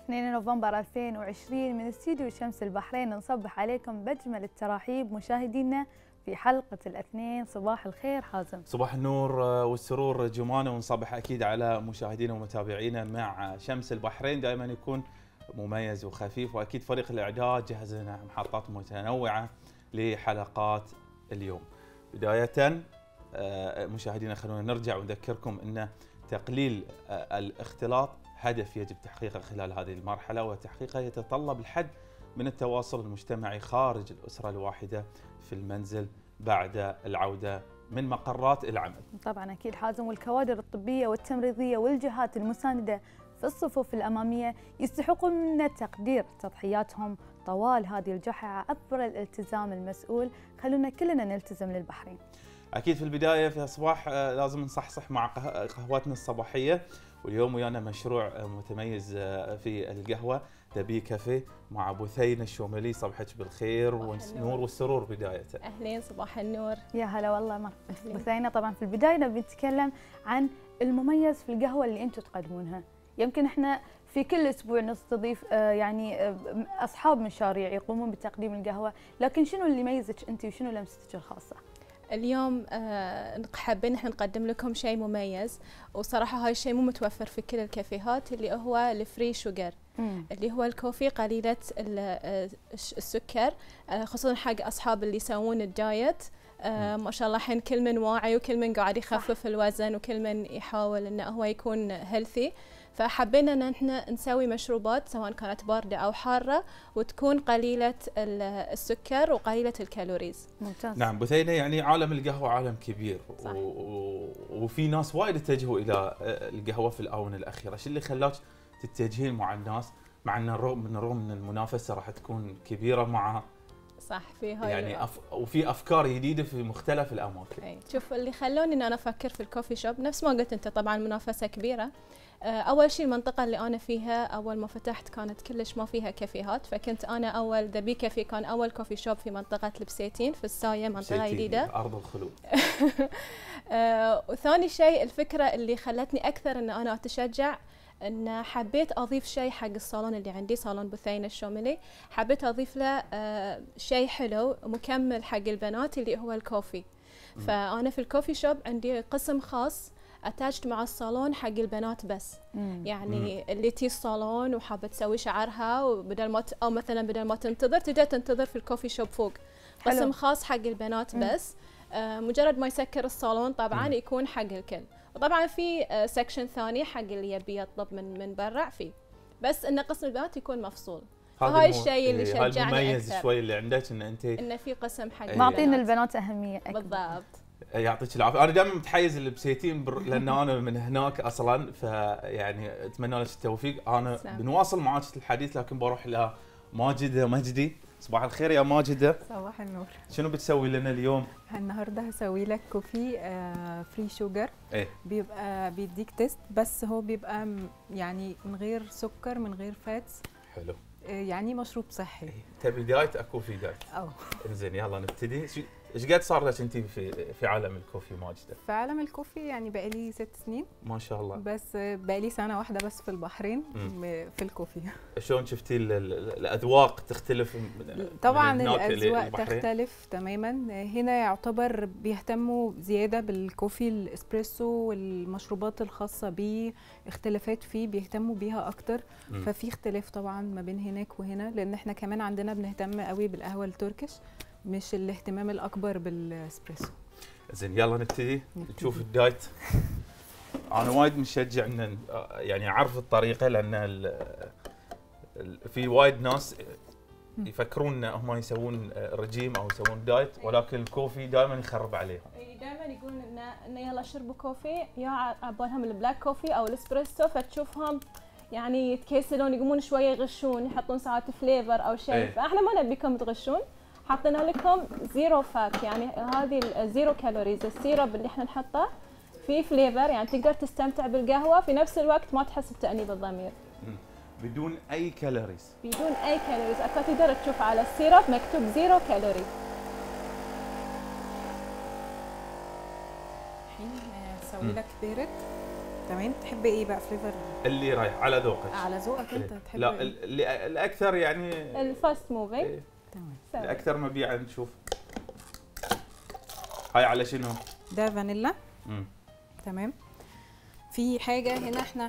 2 نوفمبر 2020 من استديو شمس البحرين نصبح عليكم بأجمل التراحيب مشاهدينا في حلقة الاثنين. صباح الخير حازم. صباح النور والسرور جمانة، ونصبح أكيد على مشاهدينا ومتابعينا. مع شمس البحرين دائما يكون مميز وخفيف، وأكيد فريق الإعداد جهز لنا محطات متنوعة لحلقات اليوم. بداية مشاهدينا خلونا نرجع ونذكركم أن تقليل الاختلاط هدف يجب تحقيقه خلال هذه المرحلة، وتحقيقه يتطلب الحد من التواصل المجتمعي خارج الأسرة الواحدة في المنزل بعد العودة من مقرات العمل. طبعا أكيد حازم، والكوادر الطبية والتمريضية والجهات المساندة في الصفوف الأمامية يستحقون منا تقدير تضحياتهم طوال هذه الجائحة عبر الالتزام المسؤول. خلونا كلنا نلتزم للبحرين. أكيد في البداية في الصباح لازم نصحصح مع قهوتنا الصباحية، واليوم ويانا مشروع متميز في القهوة دبي كافيه مع بثينة الشوملي. صبحك بالخير والنور والسرور بداية. أهلين، صباح النور. يا هلا والله بثينة. طبعا في البداية نبي نتكلم عن المميز في القهوة اللي أنتم تقدمونها. يمكن احنا في كل اسبوع نستضيف يعني اصحاب مشاريع يقومون بتقديم القهوه، لكن شنو اللي يميزك انت وشنو لمستك الخاصه؟ اليوم حابين احنا نقدم لكم شيء مميز، وصراحه هاي الشيء مو متوفر في كل الكافيهات، اللي هو الفري شوجر، اللي هو الكوفي قليله السكر، خصوصا حق اصحاب اللي يسوون الدايت. ما شاء الله الحين كل من واعي وكل من قاعد يخفف الوزن وكل من يحاول انه هو يكون هيلثي، فحبينا ان احنا نسوي مشروبات سواء كانت بارده او حاره وتكون قليله السكر وقليله الكالوريز. ممتاز. نعم بثينة، يعني عالم القهوه عالم كبير، وفي ناس وايد اتجهوا الى القهوه في الاونه الاخيره. شو اللي خلاك تتجهين مع الناس مع ان الرغم من المنافسه راح تكون كبيره مع صح في هاي يعني وفي افكار جديده في مختلف الاماكن. اي شوف اللي خلوني ان انا افكر في الكوفي شوب نفس ما قلت انت، طبعا منافسه كبيره. اول شيء المنطقه اللي انا فيها اول ما فتحت كانت كلش ما فيها كافيهات، فكنت انا اول دبي كافي كان اول كوفي شوب في منطقه البسيتين في السايه، منطقه جديده ارض الخلود. وثاني شيء الفكره اللي خلتني اكثر ان انا اتشجع، ان حبيت اضيف شيء حق الصالون اللي عندي، صالون بثينة الشوملي، حبيت اضيف له شيء حلو مكمل حق البنات اللي هو الكوفي. فانا في الكوفي شوب عندي قسم خاص اتاجت مع الصالون حق البنات بس. يعني اللي تي الصالون وحابه تسوي شعرها وبدل ما او مثلا بدل ما تنتظر تقدر تنتظر في الكوفي شوب فوق قسم خاص حق البنات بس. مجرد ما يسكر الصالون طبعا يكون حق الكل، وطبعا في سكشن ثاني حق اللي يبي يطلب من برا فيه، بس ان قسم البنات يكون مفصول. هاي الشيء اللي شجعني المميز شوي اللي عندك ان في قسم حق معطين البنات اهميه اكبر. بالضبط. يعطيك العافيه. انا دائما متحيز البسيتين لان انا من هناك اصلا، فيعني اتمنى لك التوفيق. انا بنواصل معك الحديث، لكن بروح الى ماجده. مجدي صباح الخير يا ماجده. صباح النور. شنو بتسوي لنا اليوم؟ النهارده هسوي لك كوفي فري شوجر. بيبقى بيديك تيست، بس هو بيبقى يعني من غير سكر من غير فاتس. حلو. يعني مشروب صحي. تبي دايت اكو في دايت. انزين يلا نبتدي. ايش قد صار لك انت في عالم الكوفي ماجده؟ في عالم الكوفي يعني بقالي 6 سنين ما شاء الله، بس بقالي سنه واحده بس في البحرين في الكوفي. شلون شفتي الاذواق تختلف؟ طبعا الاذواق تختلف تماما. هنا يعتبر بيهتموا زياده بالكوفي الاسبريسو والمشروبات الخاصه بيه، اختلافات فيه بيهتموا بيها اكتر. ففي اختلاف طبعا ما بين هناك وهنا، لان احنا كمان عندنا بنهتم قوي بالقهوه التركش، مش الاهتمام الاكبر بالاسبريسو. زين يلا نبتدي نشوف الدايت. انا وايد مشجع ان يعني اعرف الطريقه، لان في وايد ناس يفكرون ان هم يسوون رجيم او يسوون دايت، ولكن الكوفي دائما يخرب عليهم. دائما يقولون انه يلا شربوا كوفي، يا عبالهم البلاك كوفي او الاسبريسو، فتشوفهم يعني يتكسلون يقومون شويه يغشون، يحطون ساعات فليفر او شيء. فاحنا ما نبيكم تغشون، حطينا لكم زيرو فات، يعني هذه الزيرو كالوريز. السيرب اللي احنا نحطه فيه فليفر، يعني تقدر تستمتع بالقهوه في نفس الوقت ما تحس بتأنيب الضمير. بدون اي كالوريز. بدون اي كالوريز. تقدر تشوف على السيرب مكتوب زيرو كالوري. الحين اسوي لك بارد. تمام. تحب ايه بقى فليفر؟ اللي رايح على ذوقك. على ذوقك انت تحب لا إيه؟ الاكثر يعني الفاست موفينج. تمام. الاكثر مبيعا نشوف. هاي على شنو؟ ده فانيلا. تمام. في حاجه هنا احنا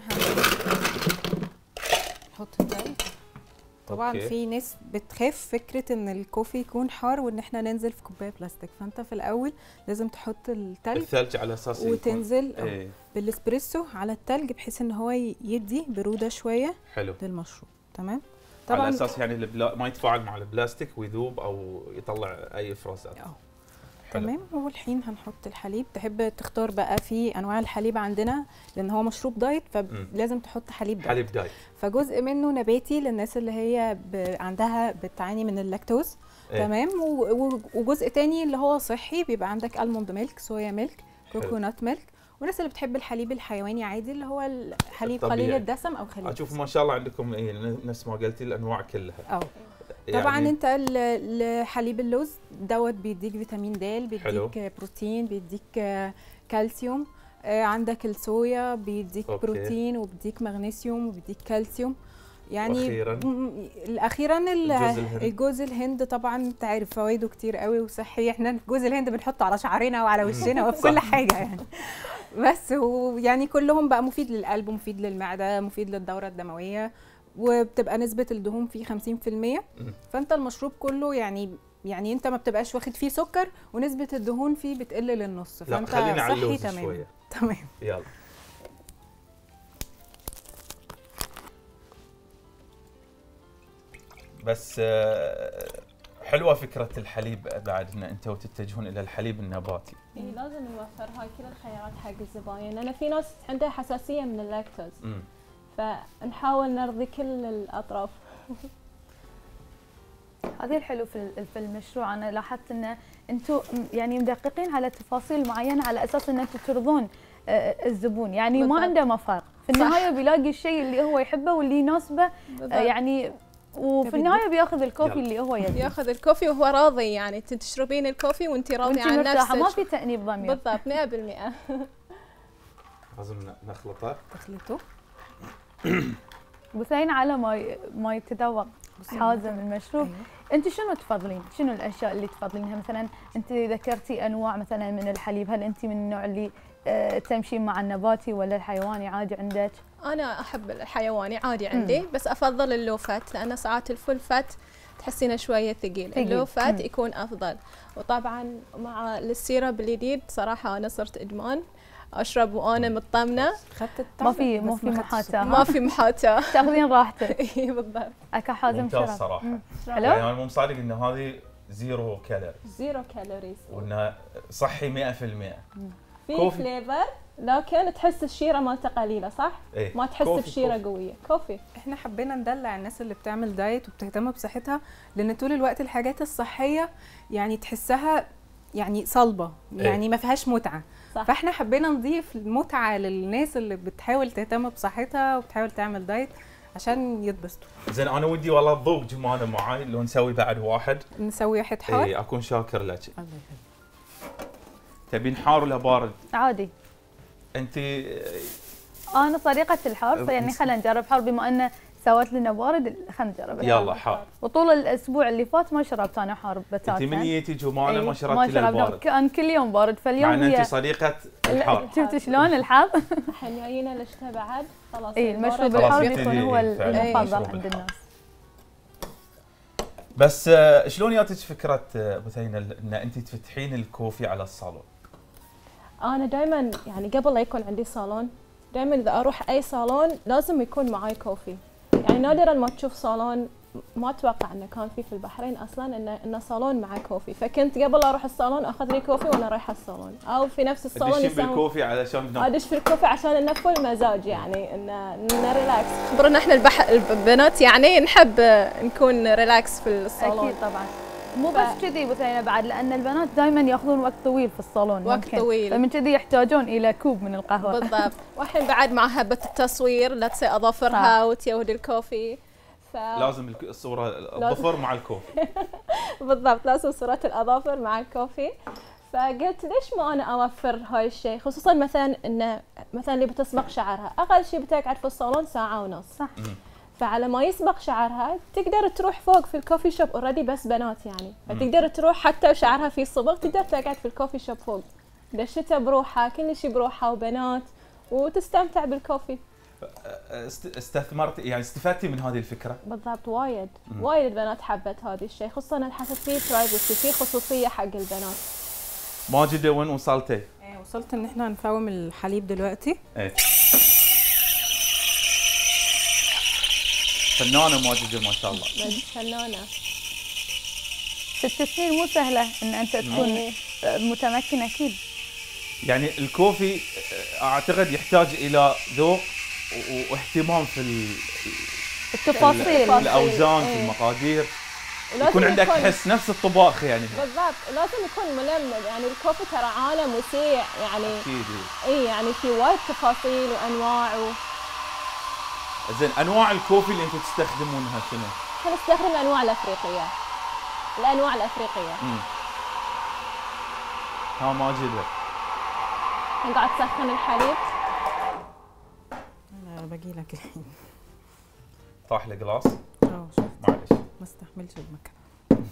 هنحط التلج. طبعا أوكي. في ناس بتخاف فكره ان الكوفي يكون حار وان احنا ننزل في كوبايه بلاستيك، فانت في الاول لازم تحط الثلج على اساس وتنزل ايه. بالاسبريسو على التلج بحيث ان هو يدي بروده شويه حلو للمشروب. تمام. طبعا على اساس يعني ما يتفاعل مع البلاستيك ويذوب او يطلع اي افرازات. تمام. والحين هنحط الحليب. تحب تختار بقى في انواع الحليب عندنا لان هو مشروب دايت فلازم تحط حليب دايت. حليب دايت. فجزء منه نباتي للناس اللي هي عندها بتعاني من اللاكتوز. تمام. وجزء تاني اللي هو صحي بيبقى عندك الموند ميلك، صويا ميلك، كوكونات ميلك. والناس اللي بتحب الحليب الحيواني عادي اللي هو الحليب قليل الدسم او خليل. اشوف ما شاء الله عندكم نفس ما قلتي الانواع كلها. يعني طبعا انت الحليب اللوز دوت بيديك فيتامين د، بيديك حلو. بروتين، بيديك كالسيوم. عندك الصويا بيديك بروتين وبيديك مغنيسيوم وبيديك كالسيوم. يعني اخيرا الجوز الهند طبعا انت عارف فوائده كتير قوي وصحي. احنا جوز الهند بنحطه على شعرنا وعلى وشنا وفي كل حاجه يعني. بس يعني كلهم بقى مفيد للقلب، مفيد للمعده، مفيد للدوره الدمويه، وبتبقى نسبه الدهون فيه 50%. فانت المشروب كله يعني انت ما بتبقاش واخد فيه سكر ونسبه الدهون فيه بتقل للنص، فانت صحي تمام. تمام. يلا بس حلوه فكره الحليب بعد ان انتم تتجهون الى الحليب النباتي. اي لازم نوفر هاي كل الخيارات حق الزباين لان في ناس عندها حساسيه من اللاكتوز. فنحاول نرضي كل الاطراف. هذه الحلو في المشروع. انا لاحظت ان انتم يعني مدققين على تفاصيل معينه على اساس ان انتم ترضون الزبون، يعني بالضبط. ما عنده مفر في النهايه بيلاقي الشيء اللي هو يحبه واللي يناسبه يعني، وفي النهايه بياخذ الكوفي اللي هو يبيه. ياخذ الكوفي وهو راضي، يعني تشربين الكوفي وانت راضيه عن نفسك، ما في تأنيب ضمير. بالضبط 100%. لازم نخلطه. تخلطه. بثين على ما يتذوق حازم المشروب. انت شنو تفضلين؟ شنو الاشياء اللي تفضلينها؟ مثلا انت ذكرتي انواع مثلا من الحليب، هل انت من النوع اللي تمشين مع النباتي ولا الحيواني عادي عندك؟ انا احب الحيواني عادي عندي، بس افضل اللو فات لان ساعات الفول فات تحسينه شويه ثقيل. اللو فات يكون افضل. وطبعا مع السيرب الجديد صراحه انا صرت ادمان اشرب وانا مطمنه. ما في محاتاه. ما في محاتاه. تاخذين راحتك. اي بالضبط. اكا حازم شرب صراحه. حلو. يعني انا مو مصادق ان هذه زيرو كالوريز. زيرو كالوريز. وانها صحي 100%. في فليفر لكن تحس الشيره مالته قليله صح؟ إيه؟ ما تحس بشيره قويه. كوفي. احنا حبينا ندلع الناس اللي بتعمل دايت وبتهتم بصحتها لان طول الوقت الحاجات الصحيه يعني تحسها يعني صلبه، يعني ما فيهاش متعه. صح. فاحنا حبينا نضيف المتعه للناس اللي بتحاول تهتم بصحتها وبتحاول تعمل دايت عشان يتبسطوا. زين انا ودي والله تذوق جمانه معاي لو نسوي بعد واحد. نسوي واحد حار. اي اكون شاكر لك. الله يخليك. تبين حار ولا بارد؟ عادي. انت انا طريقه الحار يعني خلينا نجرب حار بما انه سوت لنا بارد، خلينا نجرب. يلا حار. وطول الاسبوع اللي فات ما شربت انا حار بتاتا. انت من جيتي جمانه ما شربتي الا بارد. كان كل يوم بارد فاليوم مع انت صديقه الحار. شفت شلون الحظ؟ الحين جايين الشتاء بعد خلاص. اي المشروب الحار يكون هو المفضل عند الناس. بس شلون جاتك فكره بثينه ان انت تفتحين الكوفي على الصالون؟ انا دائما يعني قبل لا يكون عندي صالون دائما اذا اروح اي صالون لازم يكون معي كوفي. يعني نادرا ما تشوف صالون، ما اتوقع انه كان في البحرين اصلا انه صالون مع كوفي. فكنت قبل لا اروح الصالون اخذ لي كوفي وانا رايحه الصالون او في نفس الصالون ادش بالكوفي علشان ادش في الكوفي عشان نفل مزاج، يعني انه ريلاكس. خبرنا احنا البنات يعني نحب نكون ريلاكس في الصالون. اكيد طبعا. مو بس كذي بثينه بعد، لان البنات دائما ياخذون وقت طويل في الصالون. وقت طويل. فمن كذي يحتاجون الى كوب من القهوه. بالضبط. والحين بعد مع هبه التصوير لا تسي اظافرها وتيود الكوفي. لازم الصوره الظفر مع الكوفي. بالضبط، لازم صورة الاظافر مع الكوفي. فقلت ليش ما انا اوفر هاي الشيء، خصوصا مثلا انه مثلا اللي بتصبغ شعرها اقل شيء بتقعد في الصالون ساعه ونص، صح. فعلى ما يصبغ شعرها تقدر تروح فوق في الكوفي شوب اوريدي بس بنات يعني، فتقدر تروح حتى شعرها في صبغ تقدر تقعد في الكوفي شوب فوق، دشتها بروحها كل شيء بروحها وبنات وتستمتع بالكوفي. استثمرت يعني استفدتي من هذه الفكره؟ بالضبط، وايد وايد البنات حبت هذا الشيء، خصوصا الحس في برايفسي، في خصوصيه حق البنات. ماجدة وين وصلتي؟ وصلت ان احنا نفوم الحليب دلوقتي. ايه فنانة ماجدة ما شاء الله. فنانة. 6 سنين مو سهلة ان انت تكون متمكن اكيد. يعني الكوفي اعتقد يحتاج الى ذوق واهتمام في التفاصيل، الاوزان، في المقادير، يكون عندك حس نفس الطباخ يعني. بالضبط، لازم يكون ملمد، يعني الكوفي ترى عالم وسيع يعني. اكيد. اي يعني في وايد تفاصيل وانواع زين، انواع الكوفي اللي انتم تستخدمونها شنو؟ احنا نستخدم الانواع الافريقيه. ها ماجدة الحين قاعد تسخن الحليب. انا باجي لك الحين. طاح الجلاس؟ شوف معلش ما استحملش المكنه.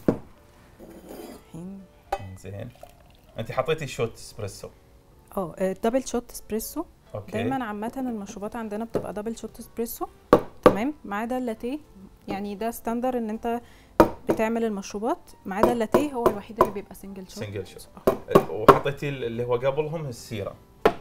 الحين زين، انت حطيتي شوت اسبريسو. دبل شوت اسبريسو. اوكي. دايما عامه المشروبات عندنا بتبقى دبل شوت اسبريسو، تمام، ما عدا اللاتيه، يعني ده ستاندر ان انت بتعمل المشروبات، ما عدا اللاتيه هو الوحيد اللي بيبقى سنجل شوت. وحطيتي اللي هو قبلهم السيرة.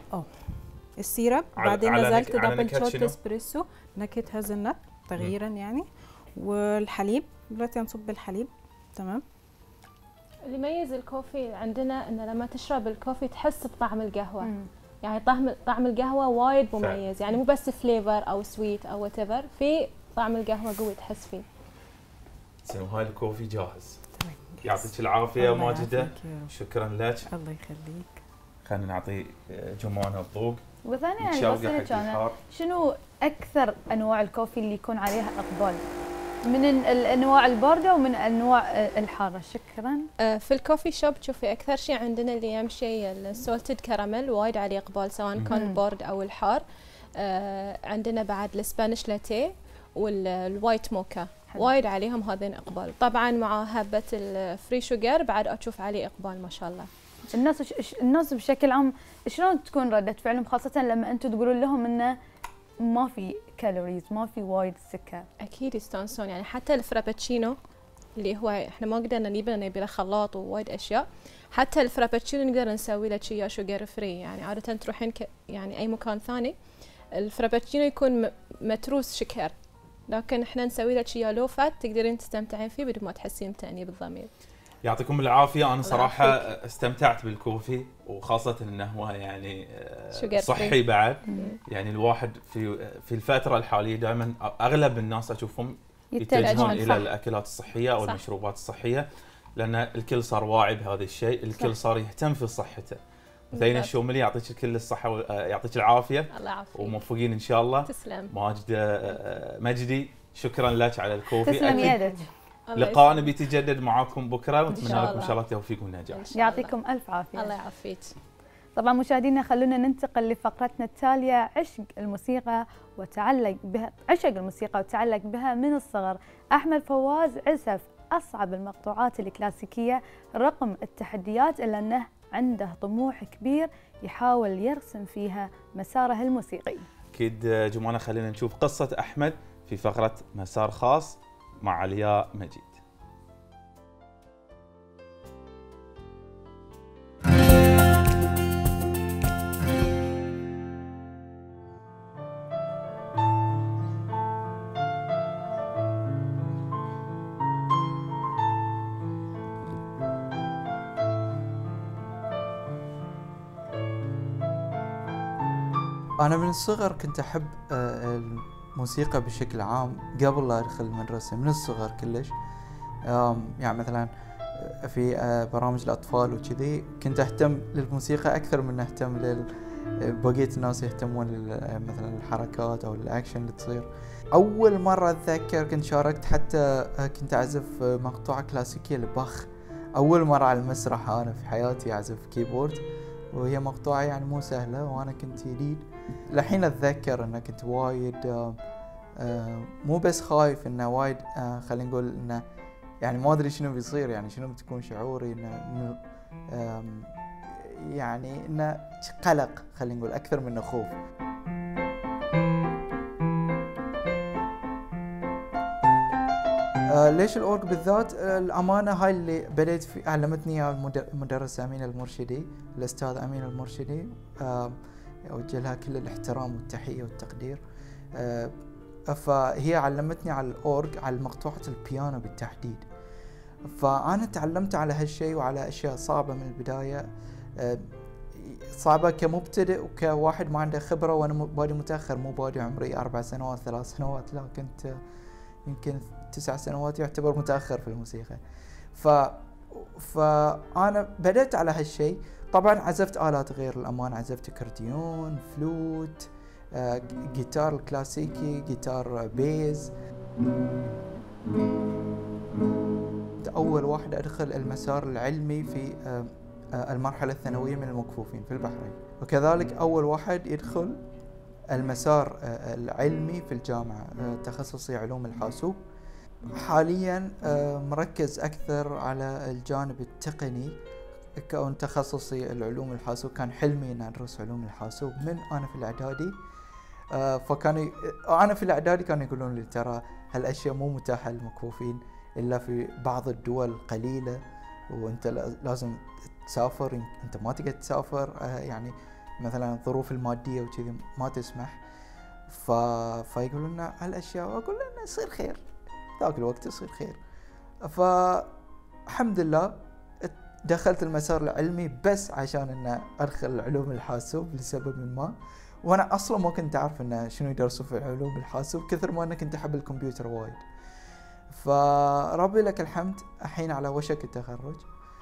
السيرب، بعدين نزلت دبل شوت شنو؟ اسبريسو نكهة هازلنت تغييرا يعني، والحليب دلوقتي هنصب الحليب. تمام. اللي يميز الكوفي عندنا انه لما تشرب الكوفي تحس بطعم القهوه. يعني طعم القهوه وايد مميز، يعني مو بس فليفر او سويت او وات ايفر، في طعم القهوه قوي تحس فيه. زين، وهاي الكوفي جاهز. يعطيك العافيه ماجدة، شكرا لك. الله يخليك. خلينا نعطي جمانة الذوق. وثانيا يعني بسألك انا شنو اكثر انواع الكوفي اللي يكون عليها اقبال؟ من الانواع البارده ومن انواع الحاره. شكرا. في الكوفي شوب تشوفي اكثر شيء عندنا اللي يمشي السولتد كراميل وايد عليه اقبال، سواء كان البورد او الحار. عندنا بعد الاسبانيش لاتيه والوايت موكا وايد عليهم هذين اقبال. طبعا مع هبه الفري شوجر بعد اشوف عليه اقبال ما شاء الله. الناس بشكل عام شلون تكون ردة فعلهم، خاصة لما انتم تقولون لهم انه ما في كالوريز، ما في وايد سكر؟ اكيد يستانسون، يعني حتى الفرابتشينو اللي هو احنا ما قدرنا نبي له خلاط ووايد اشياء، حتى الفرابتشينو نقدر نسوي له شيء شوجر فري. يعني عادة تروحين يعني اي مكان ثاني الفرابتشينو يكون متروس شكر، لكن احنا نسوي له شيء لو فات تقدرين تستمتعين فيه بدون ما تحسين بتأنيب بالضمير. يعطيكم العافيه. انا صراحه استمتعت بالكوفي، وخاصه انه هو يعني صحي بعد. يعني الواحد في الفتره الحاليه دائما اغلب الناس اشوفهم يتجهون الى الاكلات الصحيه او المشروبات الصحيه، لان الكل صار واعي بهذا الشيء، الكل صار يهتم في صحته. مثينة الشوملي يعطيك كل الصحه ويعطيك العافيه. الله يعافيك وموفقين ان شاء الله. تسلم. مجدي شكرا لك على الكوفي. تسلم يدك. لقاءنا بيتجدد معاكم بكره، ونتمنى لكم ان شاء الله التوفيق والنجاح. يعطيكم الف عافيه. الله يعافيك. طبعا مشاهدينا خلونا ننتقل لفقرتنا التاليه، عشق الموسيقى وتعلق بها من الصغر. احمد فواز عزف اصعب المقطوعات الكلاسيكيه رغم التحديات، الا انه عنده طموح كبير يحاول يرسم فيها مساره الموسيقي. اكيد جمانة، خلينا نشوف قصه احمد في فقره مسار خاص مع علياء مجيد. أنا من الصغر كنت أحب الموسيقى بشكل عام قبل لا أدخل المدرسة، من الصغر كلش. يعني مثلا في برامج الأطفال وكذي كنت أهتم للموسيقى أكثر من أهتم بقية الناس يهتمون مثلا الحركات أو الأكشن اللي تصير. أول مرة أتذكر كنت شاركت، حتى كنت أعزف مقطوعة كلاسيكية لباخ اول مره على المسرح انا في حياتي اعزف كيبورد، وهي مقطوعه يعني مو سهله، وانا كنت جديد. الحين اتذكر ان كنت وايد مو بس خايف، انه وايد خلينا نقول انه يعني ما ادري شنو بيصير، يعني شنو بتكون شعوري، انه يعني انه قلق، خلينا نقول اكثر من خوف. ليش الأورج بالذات؟ الأمانة هاي اللي بديت في علمتني اياها المدرسة أمينة المرشدي، الأستاذ أمينة المرشدي، أوجه لها كل الاحترام والتحية والتقدير. فهي علمتني على الأورج، على مقطوعة البيانو بالتحديد. فأنا تعلمت على هالشيء وعلى أشياء صعبة من البداية، صعبة كمبتدئ وكواحد ما عنده خبرة، وأنا بادي متأخر، مو بادي عمري 4 سنوات 3 سنوات، لا كنت يمكن 9 سنوات، يعتبر متأخر في الموسيقى. فأنا بدأت على هالشيء. طبعا عزفت آلات غير الأمان، عزفت كرديون، فلوت، جيتار الكلاسيكي، جيتار بيز. أول واحد أدخل المسار العلمي في المرحلة الثانوية من المكفوفين في البحرين، وكذلك أول واحد يدخل المسار العلمي في الجامعة، تخصصي علوم الحاسوب. حاليا مركز أكثر على الجانب التقني، كون تخصصي العلوم الحاسوب كان حلمي أن أدرس علوم الحاسوب من أنا في الإعدادي. أنا في الإعدادي كانوا يقولون لي ترى هالأشياء مو متاحة للمكفوفين إلا في بعض الدول القليلة، وأنت لازم تسافر، أنت ما تقدر تسافر، يعني مثلا الظروف المادية وكذي ما تسمح. فيقولون لنا هالأشياء، وأقول لنا يصير خير، ذاك الوقت يصير خير. فالحمد لله دخلت المسار العلمي بس عشان أن أدخل علوم الحاسوب لسبب ما، وأنا أصلا ما كنت أعرف أن شنو يدرسوا في علوم الحاسوب، كثر ما أنا كنت أحب الكمبيوتر وايد. فربي لك الحمد الحين على وشك التخرج،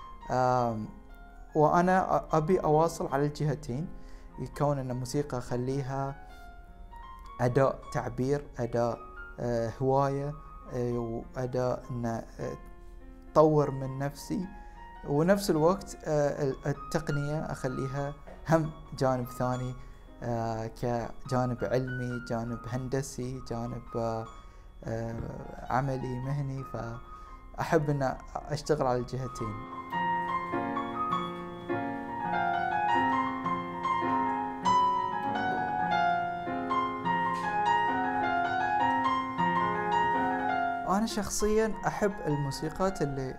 وأنا أبي أواصل على الجهتين، يكون أن الموسيقى أخليها أداء تعبير، أداء هواية، وأداء أن أطور من نفسي، ونفس الوقت التقنية أخليها هم جانب ثاني، كجانب علمي، جانب هندسي، جانب عملي مهني. فأحب أن أشتغل على الجهتين. أنا شخصياً أحب الموسيقات اللي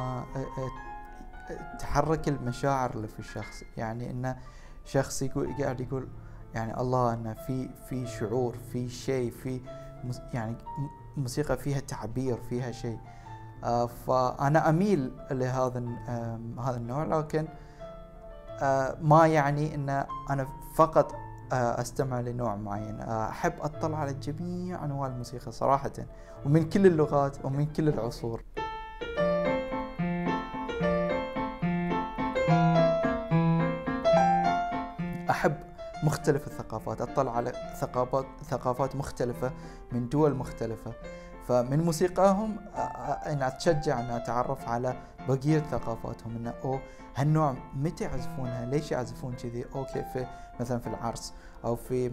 تحرك المشاعر اللي في الشخص، يعني إنه شخص قاعد يقول يعني الله، إنه في شعور، في شيء، في يعني موسيقى فيها تعبير، فيها شيء. فأنا أميل لهذا النوع، لكن ما يعني إن أنا فقط أستمع لنوع معين. أحب أطلع على جميع أنواع الموسيقى صراحة، ومن كل اللغات ومن كل العصور. أحب مختلف الثقافات، أطلع على ثقافات مختلفة من دول مختلفة، فمن موسيقاهم أن أتشجع أن أتعرف على بقية ثقافاتهم، أنه هالنوع متى يعزفونها، ليش يعزفون كذي، كيف مثلا في العرس، أو في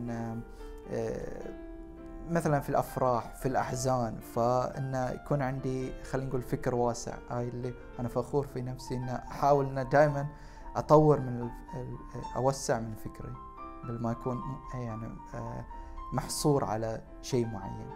مثلا في الأفراح، في الأحزان. فإنه يكون عندي خلينا نقول فكر واسع، هاي اللي أنا فخور في نفسي، إنه أحاول إنه دائما أطور من أوسع من فكري، بل ما يكون يعني محصور على شيء معين.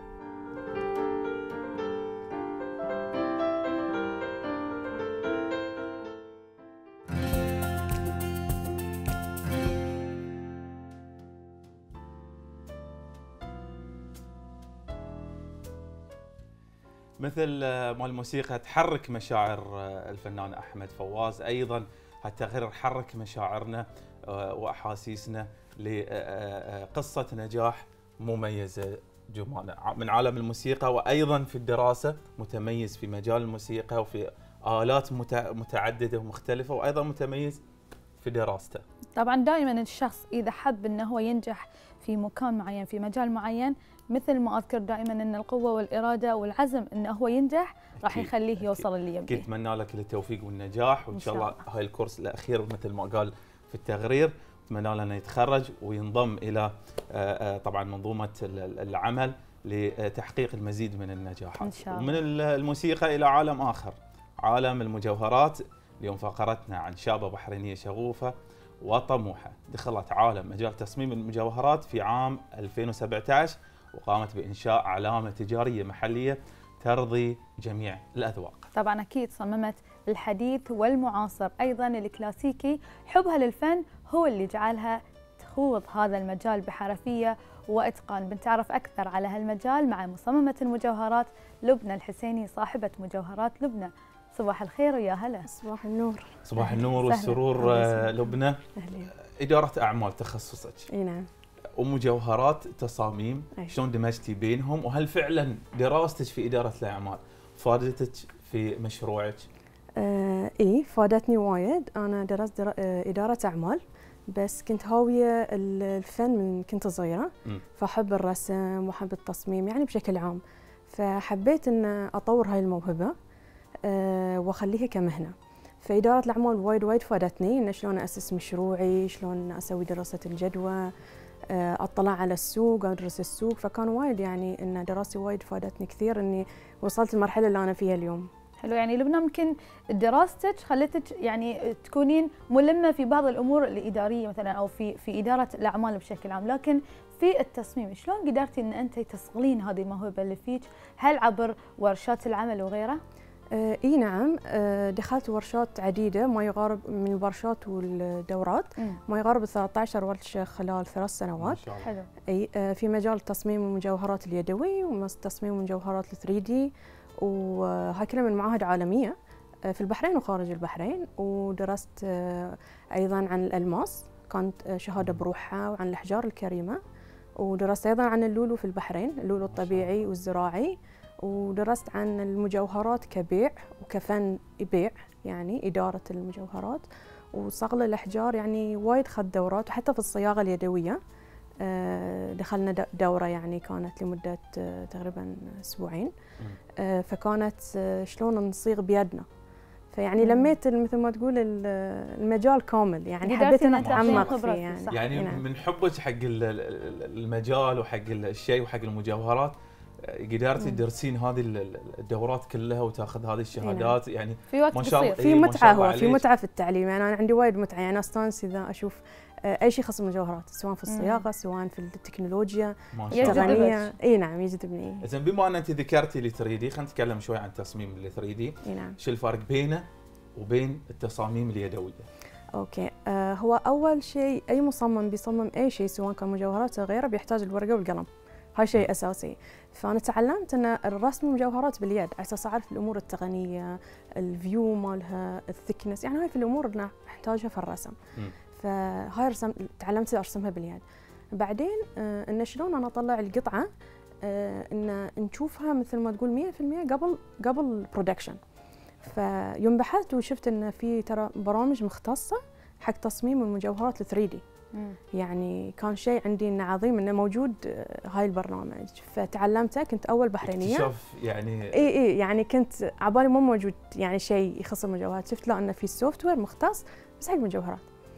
مثل ما الموسيقى تحرك مشاعر الفنان أحمد فواز، أيضا هالتغيير حرك مشاعرنا وأحاسيسنا لقصة نجاح مميزة جمانة من عالم الموسيقى، وأيضا في الدراسة متميز في مجال الموسيقى وفي آلات متعددة ومختلفة، وأيضا متميز في دراسته. طبعا دائما الشخص إذا حب أنه هو ينجح في مكان معين، في مجال معين، مثل ما أذكر دائما أن القوة والإرادة والعزم أنه هو ينجح راح يخليه يوصل اللي يبيه. اتمنى لك التوفيق والنجاح، وان شاء الله هاي الكورس الاخير مثل ما قال في التقرير اتمنى له انه يتخرج وينضم الى طبعا منظومه العمل لتحقيق المزيد من النجاحات. إن شاء الله. ومن الموسيقى الى عالم اخر، عالم المجوهرات. اليوم فقرتنا عن شابه بحرينيه شغوفه وطموحه دخلت عالم مجال تصميم المجوهرات في عام 2017 وقامت بانشاء علامه تجاريه محليه ترضي جميع الاذواق. طبعا اكيد صممت الحديث والمعاصر، ايضا الكلاسيكي. حبها للفن هو اللي جعلها تخوض هذا المجال بحرفيه واتقان. بنتعرف اكثر على هالمجال مع مصممه المجوهرات لبنى الحسيني، صاحبه مجوهرات لبنى. صباح الخير ويا هلا. صباح النور. صباح النور والسرور لبنى. اهلين. اداره اعمال تخصصك. اي نعم. ومجوهرات تصاميم، شلون دمجتي بينهم؟ وهل فعلا دراستك في اداره الاعمال فادتك في مشروعك؟ اي فادتني وايد. انا درست اداره اعمال، بس كنت هاويه الفن من كنت صغيره، فاحب الرسم واحب التصميم يعني بشكل عام، فحبيت ان اطور هاي الموهبه واخليها كمهنه. فاداره الاعمال وايد فادتني ان شلون اسس مشروعي، شلون اسوي دراسه الجدوى، اطلع على السوق، ادرس السوق. فكان وايد يعني ان دراستي وايد فادتني كثير اني وصلت المرحله اللي انا فيها اليوم. حلو. يعني لبنى ممكن دراستك خلتك يعني تكونين ملمه في بعض الامور الاداريه مثلا او في اداره الاعمال بشكل عام، لكن في التصميم شلون قدرتي ان انت تصقلين هذه الموهبه اللي فيك؟ هل عبر ورشات العمل وغيرها؟ اي نعم. دخلت ورشات عديده ما يقارب من الورشات والدورات ما يقارب 13 ورشه خلال 3 سنوات. حلو. اي في مجال تصميم المجوهرات اليدوي وتصميم المجوهرات ال 3D، وهاي كلها من معاهد عالميه في البحرين وخارج البحرين. ودرست ايضا عن الالماس، كانت شهاده بروحها، وعن الاحجار الكريمه. ودرست ايضا عن اللولو في البحرين، اللولو الطبيعي والزراعي. ودرست عن المجوهرات كبيع وكفن بيع، يعني إدارة المجوهرات وصقل الأحجار. يعني وايد خد دورات، وحتى في الصياغة اليدوية دخلنا دورة يعني كانت لمدة تقريبا أسبوعين. فكانت شلون نصيغ بيدنا. فيعني لميت مثل ما تقول المجال كامل، يعني حبيت ان اتعمق فيه يعني من حبك حق المجال وحق الشيء وحق المجوهرات قدرتي تدرسين هذه الدورات كلها وتاخذ هذه الشهادات. يعني في وقت قصير. في متعه، هو في متعه في التعليم. يعني انا عندي وايد متعه، يعني استانس اذا اشوف اي شيء يخص المجوهرات، سواء في الصياغه سواء في التكنولوجيا التقنيه. اي نعم يجذبني. زين، بما ان انت ذكرتي ال 3D، خلينا نتكلم شوي عن تصميم ال 3D. نعم. شو الفرق بينه وبين التصاميم اليدويه؟ اوكي. هو اول شيء اي مصمم بيصمم اي شيء سواء كان مجوهرات او غيره بيحتاج الورقه والقلم، هاي شيء اساسي. فانا تعلمت ان الرسم المجوهرات باليد على اساس اعرف الامور التقنيه، الفيو مالها، الثكنس، يعني هاي في الامور اللي احتاجها في الرسم. فهاي تعلمت ارسمها باليد. بعدين ان شلون انا اطلع القطعه ان نشوفها مثل ما تقول 100% قبل البرودكشن. فيوم بحثت وشفت ان في ترى برامج مختصه حق تصميم المجوهرات ال 3D. يعني كان شيء عندي انه عظيم انه موجود هاي البرنامج، فتعلمته. كنت اول بحرينيه اكتشاف يعني. اي يعني كنت عبالي مو موجود يعني شيء يخص المجوهرات، شفت لا انه في سوفت وير مختص بس حق المجوهرات.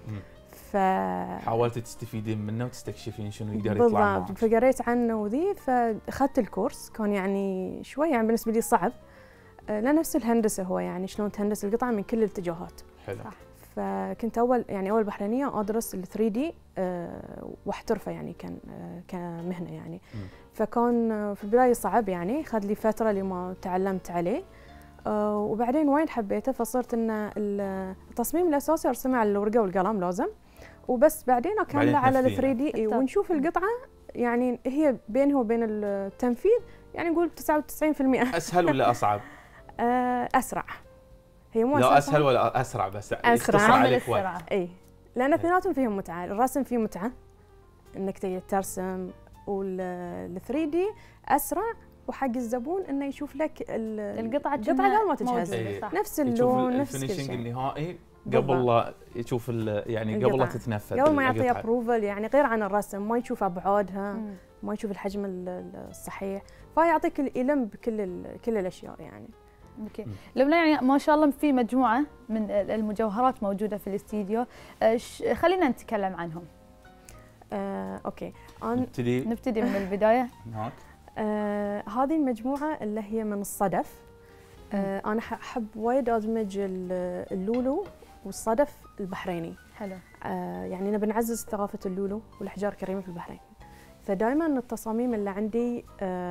حاولت تستفيدين منه وتستكشفين شنو يقدر يطلع معك. بالضبط. فقريت عنه وذي، فاخذت الكورس. كان يعني شوي يعني بالنسبه لي صعب، لا نفس الهندسه، هو يعني شلون تهندس القطعه من كل الاتجاهات. حلو. فكنت اول بحرينيه ادرس ال 3D واحترفه يعني كمهنه يعني. فكان في البدايه صعب، يعني خذ لي فتره لما تعلمت عليه. وبعدين وايد حبيته، فصرت ان التصميم الاساسي ارسمه على الورقه والقلم لازم، وبس بعدين اكمله على ال 3D ونشوف القطعه يعني هي بينه وبين التنفيذ يعني نقول 99%. اسهل ولا اصعب؟ اسرع. هي مو لا اسهل ولا اسرع، بس اسرع عليك وقت. اي لان اثنيناتهم فيهم متعه. الرسم فيه متعه انك ترسم، وال 3D اسرع، وحق الزبون انه يشوف لك القطعه قبل ما تجهز، نفس اللون نفس كل شيء النهائي قبل لا يشوف يعني قبل لا تتنفذ، قبل ما يعطي ابروفل. يعني غير عن الرسم ما يشوف ابعادها، ما يشوف الحجم الصحيح، فيعطيك يلم بكل الاشياء يعني. اوكي. لبنى يعني ما شاء الله في مجموعه من المجوهرات موجوده في الاستديو، خلينا نتكلم عنهم. اوكي، نبتدي من البدايه. هناك هذه المجموعه اللي هي من الصدف. انا احب وايد ادمج اللولو والصدف البحريني. حلو. يعني نبي نعزز ثقافه اللولو والاحجار الكريمه في البحرين، فدائما التصاميم اللي عندي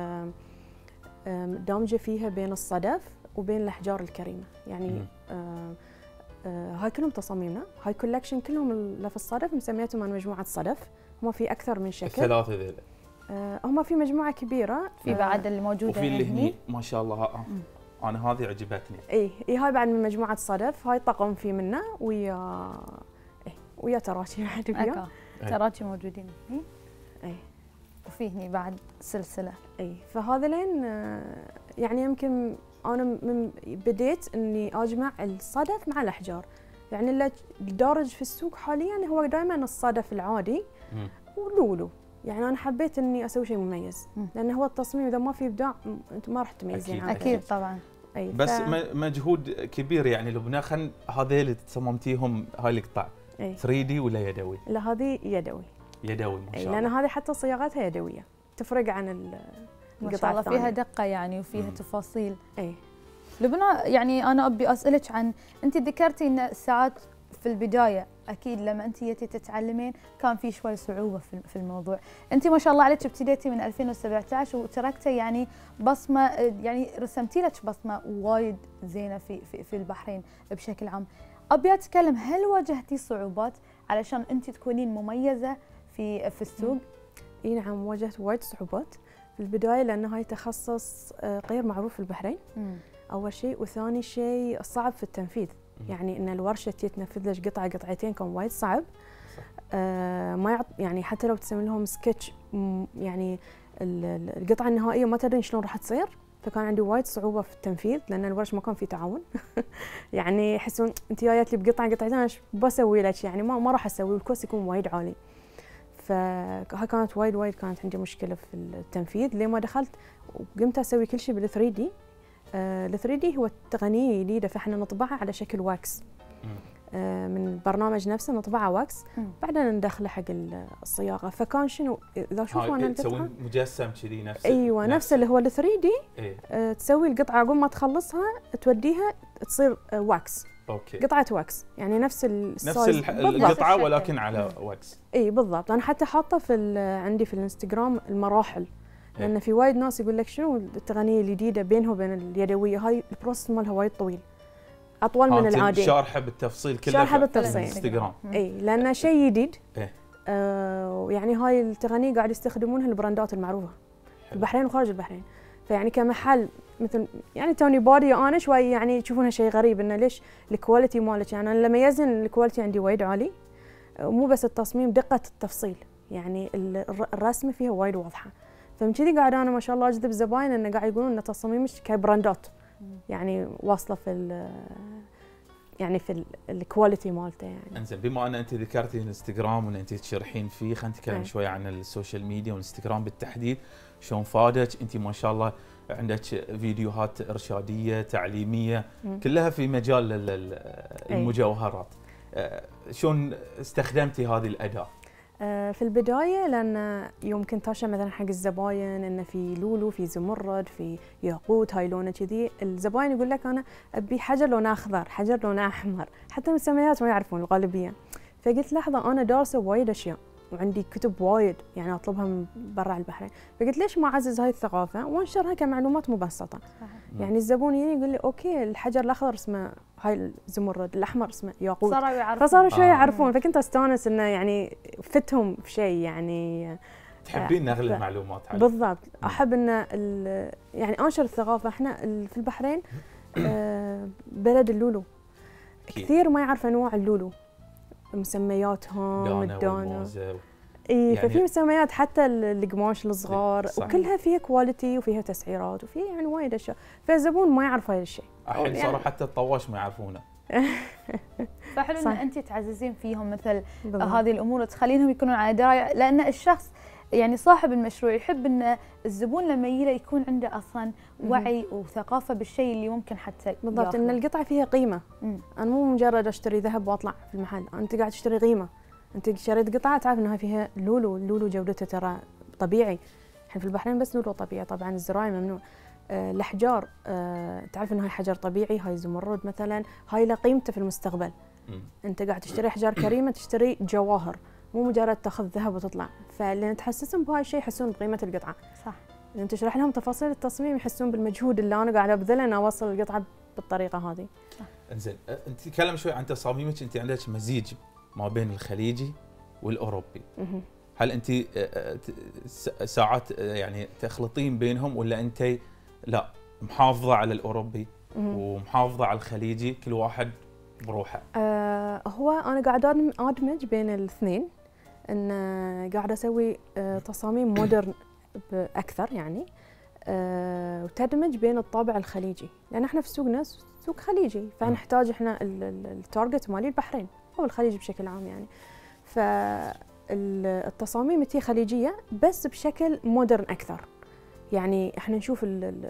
دامجه فيها بين الصدف وبين الاحجار الكريمه. يعني هاي كلهم تصاميمنا، هاي كولكشن كلهم اللي في الصدف مسميتهم انا مجموعه صدف. هم في اكثر من شكل. الثلاثه ذيلا هم في مجموعه كبيره، في بعد اللي موجوده وفي اللي هني ما شاء الله. انا هذه عجبتني. اي هاي بعد من مجموعه صدف. هاي طقم في منه ويا تراشي بعد فيها. تراشي موجودين هني. اي وفي هني بعد سلسله. اي فهذولين يعني يمكن انا من بديت اني اجمع الصدف مع الاحجار. يعني اللي دارج في السوق حاليا هو دائما الصدف العادي ولولو. يعني انا حبيت اني اسوي شيء مميز، لان هو التصميم اذا ما في ابداع انت ما راح تميزين عنه. اكيد طبعا. أي بس مجهود كبير. يعني لبنى خل هذيل اللي تصممتيهم هاي القطع 3D ولا يدوي؟ لا هذه يدوي. يدوي ما شاء الله. لان هذه حتى صياغتها يدويه تفرق عن القطع الثانيه. فيها دقه يعني وفيها تفاصيل. لبنى يعني انا ابي اسالك عن، انت ذكرتي ان ساعات في البدايه اكيد لما انت جيتي تتعلمين كان في شوي صعوبه في الموضوع. انت ما شاء الله عليك ابتديتي من 2017 وتركتي يعني بصمه، يعني رسمتي لك بصمه وايد زينه في البحرين بشكل عام. ابي اتكلم، هل واجهتي صعوبات علشان انت تكونين مميزه في السوق؟ اي نعم، واجهت وايد صعوبات في البدايه لان هاي تخصص غير معروف في البحرين. اول شيء، وثاني شيء الصعب في التنفيذ. يعني ان الورشه تنفذ لك قطعه قطعتين كان وايد صعب. ما يعني حتى لو تسوي لهم سكتش يعني القطعه النهائيه ما تدرين شلون راح تصير. فكان عندي وايد صعوبه في التنفيذ لان الورش ما كان في تعاون. يعني يحسون انت جايت لي بقطعه قطعتين انا بسوي لك، يعني ما راح اسوي، والكوست يكون وايد عالي. فهاي كانت وايد كانت عندي مشكله في التنفيذ. لين ما دخلت وقمت اسوي كل شيء بال 3D. ال 3D هو تقنيه جديده، فاحنا نطبعها على شكل واكس. من البرنامج نفسه نطبعها واكس، بعدين ندخله حق الصياغه. فكان شنو اذا شوفوا انا تسوي مجسم كذي نفس ايوه نفس اللي هو ال 3D. تسوي القطعه قبل ما تخلصها توديها تصير واكس. اوكي. قطعه واكس يعني نفس القطعه ولكن على واكس. اي بالضبط. انا حتى حاطه عندي في الانستغرام المراحل، لان في وايد ناس يقول لك شنو التقنيه الجديده بينها وبين اليدويه. هاي البروسس مالها وايد طويل، اطول من العادي. شارحه بالتفصيل كله. شارحه بالتفصيل انستغرام. اي لانه شيء جديد. يعني هاي التقنيه قاعد يستخدمونها البراندات المعروفه في البحرين وخارج البحرين. فيعني كمحل مثل يعني توني بودي انا شوي يعني تشوفونها شيء غريب، انه ليش الكواليتي مالك. يعني انا لما يزن الكواليتي عندي وايد عالي، مو بس التصميم، دقه التفصيل. يعني الرسمه فيها وايد واضحه. فمن كذي قاعد انا ما شاء الله اجذب زباين انه قاعد يقولون ان تصاميمك كبراندات يعني واصله في الكواليتي مالته. يعني انزين، بما ان انت ذكرتي الانستغرام وان انت تشرحين فيه، خلينا نتكلم شوي عن السوشيال ميديا والانستغرام بالتحديد. شلون فادك؟ انت ما شاء الله عندك فيديوهات ارشاديه تعليميه كلها في مجال المجوهرات. شلون استخدمتي هذه الاداه؟ في البدايه لان يوم كنت اشرح مثلا حق الزباين انه في لولو، في زمرد، في ياقوت، هاي لونه كذي، الزباين يقول لك انا ابي حجر لونه اخضر، حجر لونه احمر، حتى المسميات ما يعرفون الغالبيه. فقلت لحظه، انا دارسه وايد اشياء وعندي كتب وايد يعني اطلبها من برا البحرين، فقلت ليش ما اعزز هاي الثقافه وانشرها كمعلومات مبسطه. يعني الزبون يجي يقول لي اوكي الحجر الاخضر اسمه هاي الزمرد، الاحمر اسمه ياقوت، صاروا يعرفون. فصاروا شوي يعرفون. فكنت استانس انه يعني فتهم في شيء. يعني تحبين نغل المعلومات عليه. بالضبط. احب ان يعني انشر الثقافه. احنا في البحرين بلد اللولو، كثير ما يعرف انواع اللولو، مسمياتهم، الدانا. اي يعني ففي مسميات حتى القماش الصغار وكلها فيها كواليتي وفيها تسعيرات وفيها يعني وايد اشياء، فالزبون ما يعرف هاي الشيء. الحين صاروا حتى الطواش ما يعرفونه. فحلو ان انت تعززين فيهم مثل هذه الامور وتخلينهم يكونون على درايه، لان الشخص يعني صاحب المشروع يحب ان الزبون لما يجي له يكون عنده اصلا وعي وثقافه بالشيء اللي ممكن حتى بالضبط، ان القطعه فيها قيمه. انا مو مجرد اشتري ذهب واطلع في المحل، انت قاعد تشتري قيمه، انت شريت قطعه تعرف انها فيها لولو، اللولو جودته ترى طبيعي. احنا في البحرين بس لولو طبيعي، طبعا الزراعي ممنوع. الاحجار تعرف انها حجر طبيعي، هاي زمرد مثلا، هاي له قيمته في المستقبل. انت قاعد تشتري احجار كريمه، تشتري جواهر، مو مجرد تاخذ ذهب وتطلع. فلان تحسسهم بهاي الشيء يحسون بقيمه القطعه. صح. لان تشرح لهم تفاصيل التصميم يحسون بالمجهود اللي انا قاعده ابذله ان اوصل القطعه بالطريقه هذه. انزين، انت تتكلم شوي عن تصاميمك، انت عندك مزيج ما بين الخليجي والاوروبي. هل انت ساعات يعني تخلطين بينهم، ولا انت لا محافظه على الاوروبي ومحافظه على الخليجي، كل واحد بروحه؟ هو انا قاعده ادمج بين الاثنين، ان قاعده اسوي تصاميم مودرن اكثر يعني، وتدمج بين الطابع الخليجي، لان احنا في سوقنا سوق خليجي، فنحتاج احنا التارجت مالي البحرين او الخليج بشكل عام يعني. فالتصاميم تي خليجيه بس بشكل مودرن اكثر. يعني احنا نشوف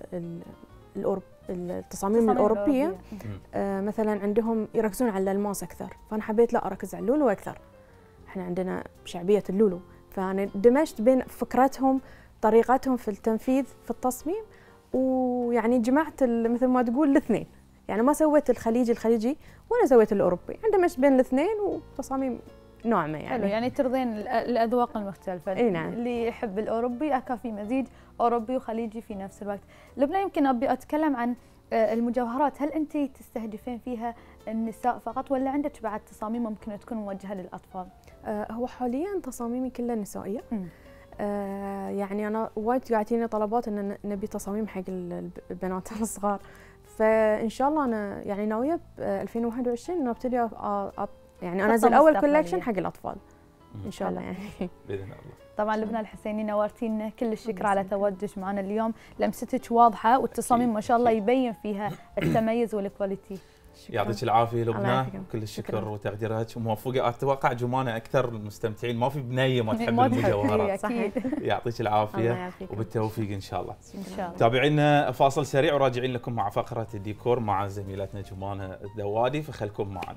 التصاميم الاوروبيه مثلا عندهم يركزون على الالماس اكثر، فانا حبيت لا اركز على اللولو اكثر. احنا عندنا شعبيه اللولو، فانا دمجت بين فكرتهم، طريقتهم في التنفيذ في التصميم، ويعني جمعت مثل ما تقول الاثنين. يعني ما سويت الخليجي ولا سويت الاوروبي، اندمجت بين الاثنين وتصاميم ناعمه يعني. حلو، يعني ترضين الاذواق المختلفه. اي نعم. اللي يحب الاوروبي اكا في مزيج اوروبي وخليجي في نفس الوقت. لبنى، يمكن ابي اتكلم عن المجوهرات، هل انت تستهدفين فيها النساء فقط، ولا عندك بعد تصاميم ممكن تكون موجهه للاطفال؟ هو حاليا تصاميمي كلها نسائيه. يعني انا وايد قاعد تجيني طلبات ان نبي تصاميم حق البنات الصغار، فان شاء الله انا يعني ناويه ب 2021 نبتدي يعني انزل اول كولكشن حق الاطفال ان شاء الله يعني باذن الله. طبعا لبنى الحسيني نورتينا، كل الشكر على تواجدك معنا اليوم، لمستك واضحه والتصاميم ما شاء الله يبين فيها التميز والكواليتي. يعطيك العافيه لبنى، كل الشكر وتقديرك، وموفقه. اتوقع جمانه اكثر المستمتعين، ما في بنيه ما تحب المجوهرات. صحيح. يعطيك العافيه وبالتوفيق ان شاء الله. ان شاء الله. تابعينا فاصل سريع وراجعين لكم مع فقره الديكور مع زميلتنا جمانه الدوادي، فخلكم معنا.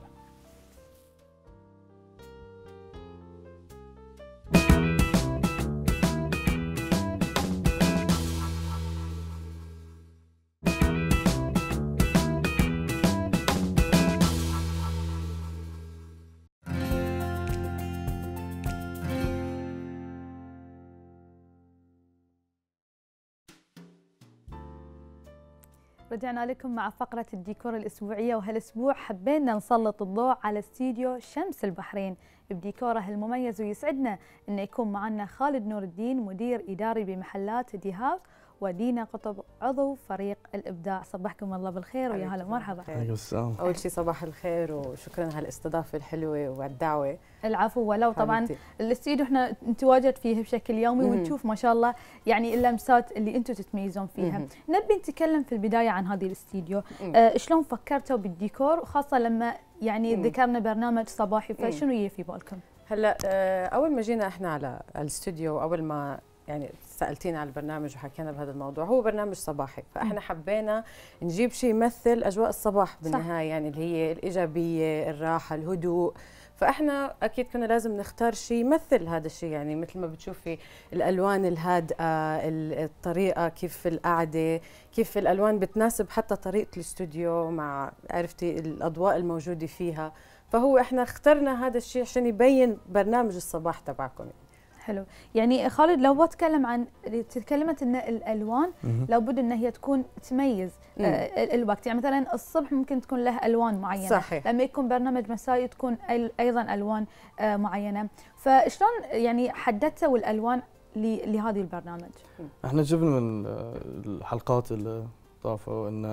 رجعنا لكم مع فقرة الديكور الأسبوعية، وهالأسبوع حبينا نسلط الضوء على استديو شمس البحرين بديكوره المميز، ويسعدنا أن يكون معنا خالد نور الدين مدير إداري بمحلات دي هاوس، ودينا قطب عضو فريق الإبداع. صبحكم الله بالخير ويا هلا مرحبا. أول شيء صباح الخير وشكرا على الاستضافة الحلوة والدعوة. العفو. ولو طبعا الاستديو احنا نتواجد فيه بشكل يومي ونشوف ما شاء الله يعني اللمسات اللي انتم تتميزون فيها. نبي نتكلم في البداية عن هذه الاستديو، شلون فكرتوا بالديكور، وخاصة لما يعني ذكرنا برنامج صباحي، فشنو يجي في بالكم؟ هلا أول ما جينا احنا على الاستوديو، أول ما يعني سألتينا على البرنامج وحكينا بهذا الموضوع، هو برنامج صباحي، فاحنا حبينا نجيب شيء يمثل أجواء الصباح بالنهاية، يعني اللي هي الإيجابية، الراحة، الهدوء. فاحنا اكيد كنا لازم نختار شيء يمثل هذا الشيء، يعني مثل ما بتشوفي الالوان الهادئه، الطريقه كيف القعده، كيف الالوان بتناسب حتى طريقه الاستوديو مع عرفتي الاضواء الموجوده فيها. فهو احنا اخترنا هذا الشيء عشان يبين برنامج الصباح تبعكم. حلو. يعني خالد، لو بتكلم عن تكلمت ان الالوان لابد ان هي تكون تميز الوقت، يعني مثلا الصبح ممكن تكون له الوان معينه، صحيح. لما يكون برنامج مسائي تكون ايضا الوان معينه، فشلون يعني حددتوا الالوان لهذه البرنامج؟ احنا شفنا من الحلقات اللي طافوا ان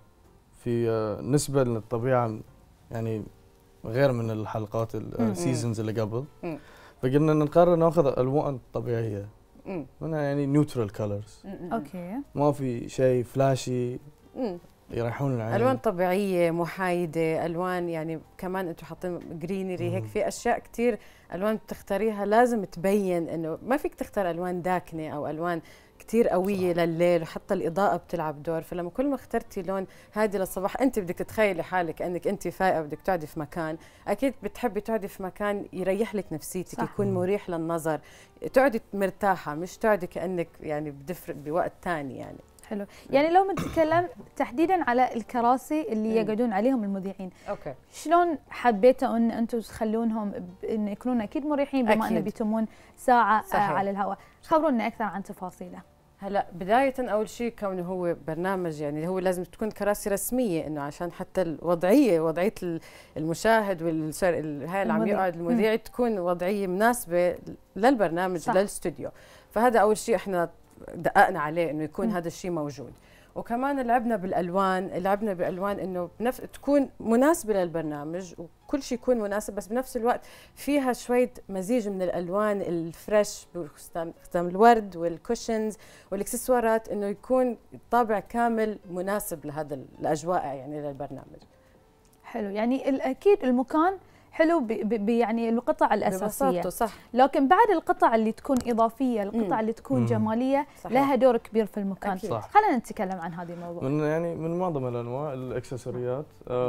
في نسبه للطبيعه يعني غير من الحلقات السيزونز اللي قبل، فقلنا نقرر ناخذ الوان طبيعيه هنا، يعني نيوترال كلرز. اوكي، ما في شيء فلاشي، يريحون العين. الوان طبيعيه محايده، الوان يعني كمان انتم حاطين جرينري هيك، في اشياء كثير الوان بتختاريها لازم تبين انه ما فيك تختار الوان داكنه او الوان كثير قويه صح. لليل، وحتى الاضاءه بتلعب دور. فلما كل ما اخترتي لون هادي للصباح، انت بدك تتخيلي حالك انك انت فايقه بدك تقعدي في مكان، اكيد بتحبي تقعدي في مكان يريح لك نفسيتك، يكون مريح للنظر، تقعدي مرتاحه، مش تقعدي كانك يعني بدفرق بوقت ثاني يعني. حلو. يعني لو بنتكلم تحديدا على الكراسي اللي يقعدون عليهم المذيعين، اوكي، شلون حبيتوا ان انتم تخلونهم ان يكونون اكيد مريحين بما انه بيتمون ساعه على الهواء؟ خبرونا اكثر عن تفاصيله. هلا بدايه اول شيء كونه هو برنامج، يعني هو لازم تكون كراسي رسميه، انه عشان حتى وضعيه المشاهد هاي اللي عم يقعد المذيع تكون وضعيه مناسبه للبرنامج صح. للاستوديو. فهذا اول شيء احنا دققنا عليه انه يكون هذا الشيء موجود. وكمان لعبنا بالالوان انه تكون مناسبه للبرنامج، وكل شيء يكون مناسب، بس بنفس الوقت فيها شويه مزيج من الالوان الفريش، باستخدام الورد والكوشنز والاكسسوارات، انه يكون طابع كامل مناسب لهذا الاجواء يعني للبرنامج. حلو. يعني اكيد المكان حلو يعني القطع الاساسيه ببساطة صح. لكن بعد القطع اللي تكون اضافيه، القطع اللي تكون جماليه صحيح. لها دور كبير في المكان. خلينا نتكلم عن هذه الموضوع. من معظم الانواع الاكسسوارات،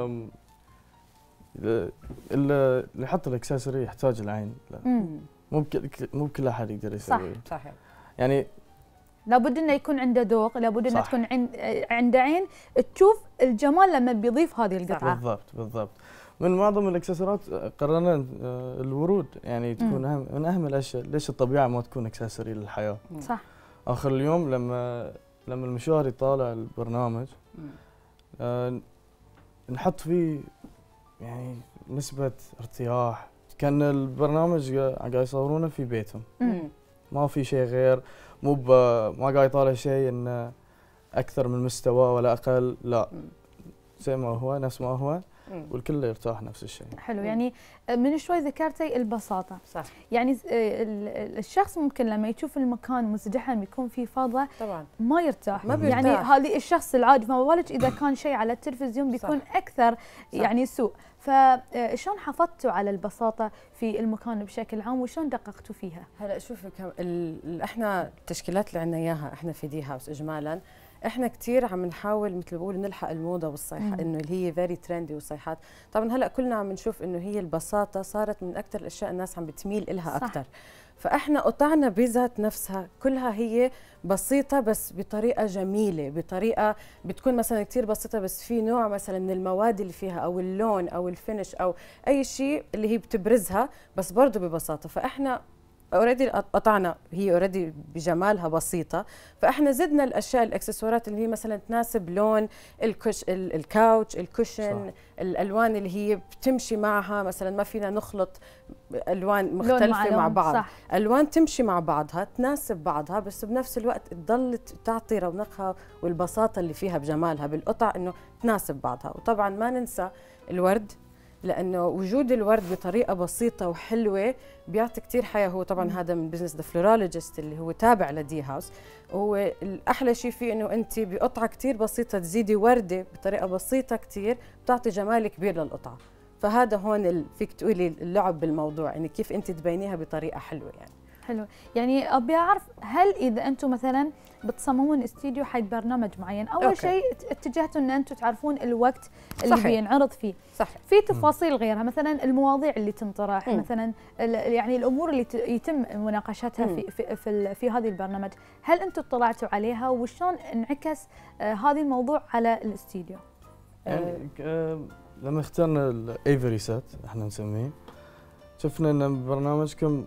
اللي يحط الاكسسوري يحتاج العين، مو كل احد يقدر يسويه. صح. يعني لابد انه يكون عنده ذوق، لابد انه تكون عنده عين تشوف الجمال لما بيضيف هذه القطعه. بالضبط. من معظم الاكسسوارات قررنا الورود، يعني تكون من اهم الاشياء. ليش الطبيعه ما تكون اكسسوري للحياه؟ صح. اخر اليوم لما المشاهد يطالع البرنامج نحط فيه يعني نسبه ارتياح، كان البرنامج قاعد يصورونه في بيتهم، ما في شيء غير، ما قاعد يطالع شيء انه اكثر من مستوى ولا اقل، لا زي ما هو نفس ما هو، والكل يرتاح نفس الشيء. حلو. يعني من شوي ذكرتي البساطه صح. يعني الشخص ممكن لما يشوف المكان مزدحم يكون فيه فضه طبعا ما يرتاح، يعني هذه الشخص العادي، فما بالك اذا كان شيء على التلفزيون بيكون صح. اكثر صح. يعني سوء. فشلون حافظتوا على البساطه في المكان بشكل عام وشلون دققتوا فيها؟ هلا شوفي احنا التشكيلات اللي عندنا اياها احنا في دي هاوس اجمالا، احنا كثير عم نحاول مثل بقول نلحق الموضه والصيحه، انه اللي هي فيري ترندي والصيحات. طبعا هلا كلنا عم نشوف انه هي البساطه صارت من اكثر الاشياء الناس عم بتميل لها اكثر. فاحنا قطعنا بذات نفسها كلها هي بسيطه بس بطريقه جميله، بطريقه بتكون مثلا كثير بسيطه بس في نوع مثلا من المواد اللي فيها او اللون او الفينش او اي شيء اللي هي بتبرزها، بس برضه ببساطه. فاحنا اوريدي قطعنا هي اوريدي بجمالها بسيطه، فاحنا زدنا الاشياء الاكسسوارات اللي هي مثلا تناسب لون الكاوتش، الكوشن، الالوان اللي هي بتمشي معها، مثلا ما فينا نخلط الوان مختلفه مع بعض صح. الوان تمشي مع بعضها تناسب بعضها، بس بنفس الوقت تضل تعطي رونقها والبساطه اللي فيها بجمالها بالقطع انه تناسب بعضها. وطبعا ما ننسى الورد، لانه وجود الورد بطريقه بسيطه وحلوه بيعطي كثير حياه. هو طبعا هذا من بزنس ذا فلورولوجيست اللي هو تابع لدي هاوس، هو الاحلى شيء فيه انه انت بقطعه كثير بسيطه تزيدي ورده بطريقه بسيطه كثير بتعطي جمال كبير للقطعه. فهذا هون فيك تقولي اللعب بالموضوع، يعني كيف انت تبينيها بطريقه حلوه يعني. حلو. يعني ابي اعرف هل اذا انتم مثلا بتصممون استديو حق برنامج معين، اول شيء اتجهتوا ان انتم تعرفون الوقت اللي صحيح. بينعرض فيه صح. في تفاصيل غيرها، مثلا المواضيع اللي تنطرح، مثلا يعني الامور اللي يتم مناقشتها في هذه البرنامج، هل انتم اطلعتوا عليها وشلون انعكس هذا الموضوع على الاستديو؟ يعني لما اخترنا الايفري سيت احنا نسميه، شفنا ان برنامجكم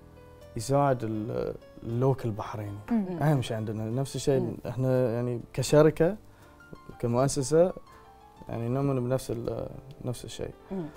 يساعد اللوكل البحريني، اهم شيء عندنا. نفس الشيء احنا يعني كشركه كمؤسسه يعني نؤمن بنفس الشيء.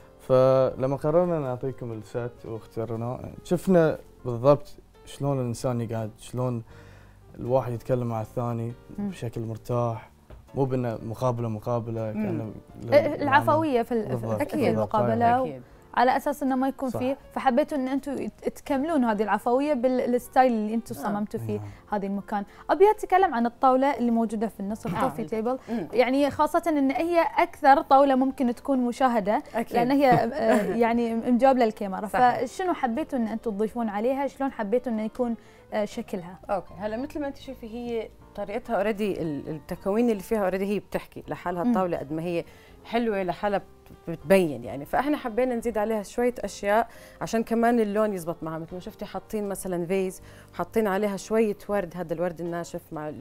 فلما قررنا نعطيكم السيت واخترناه، شفنا بالضبط شلون الانسان يقعد، شلون الواحد يتكلم مع الثاني بشكل مرتاح، مو بانه مقابله كانه العفويه في المقابله. أكيد. على اساس انه ما يكون فيه، فحبيتوا ان انتم تكملون هذه العفويه بالستايل اللي انتم صممتوا فيه هذا المكان. ابي اتكلم عن الطاوله اللي موجوده في النص، الكوفي تيبل، يعني خاصه ان هي اكثر طاوله ممكن تكون مشاهده أكيد. لان هي يعني مجابله الكاميرا، فشنو حبيتوا ان انتم تضيفون عليها؟ شلون حبيتوا انه يكون شكلها؟ اوكي، هلا مثل ما انت شوفي هي طريقتها اوريدي، التكوين اللي فيها اوريدي هي بتحكي لحالها الطاوله قد ما هي حلوه لحالها بتبين يعني. فاحنا حبينا نزيد عليها شويه اشياء عشان كمان اللون يزبط معها. مثل ما شفتي حاطين مثلا فيز، حاطين عليها شويه ورد، هذا الورد الناشف مع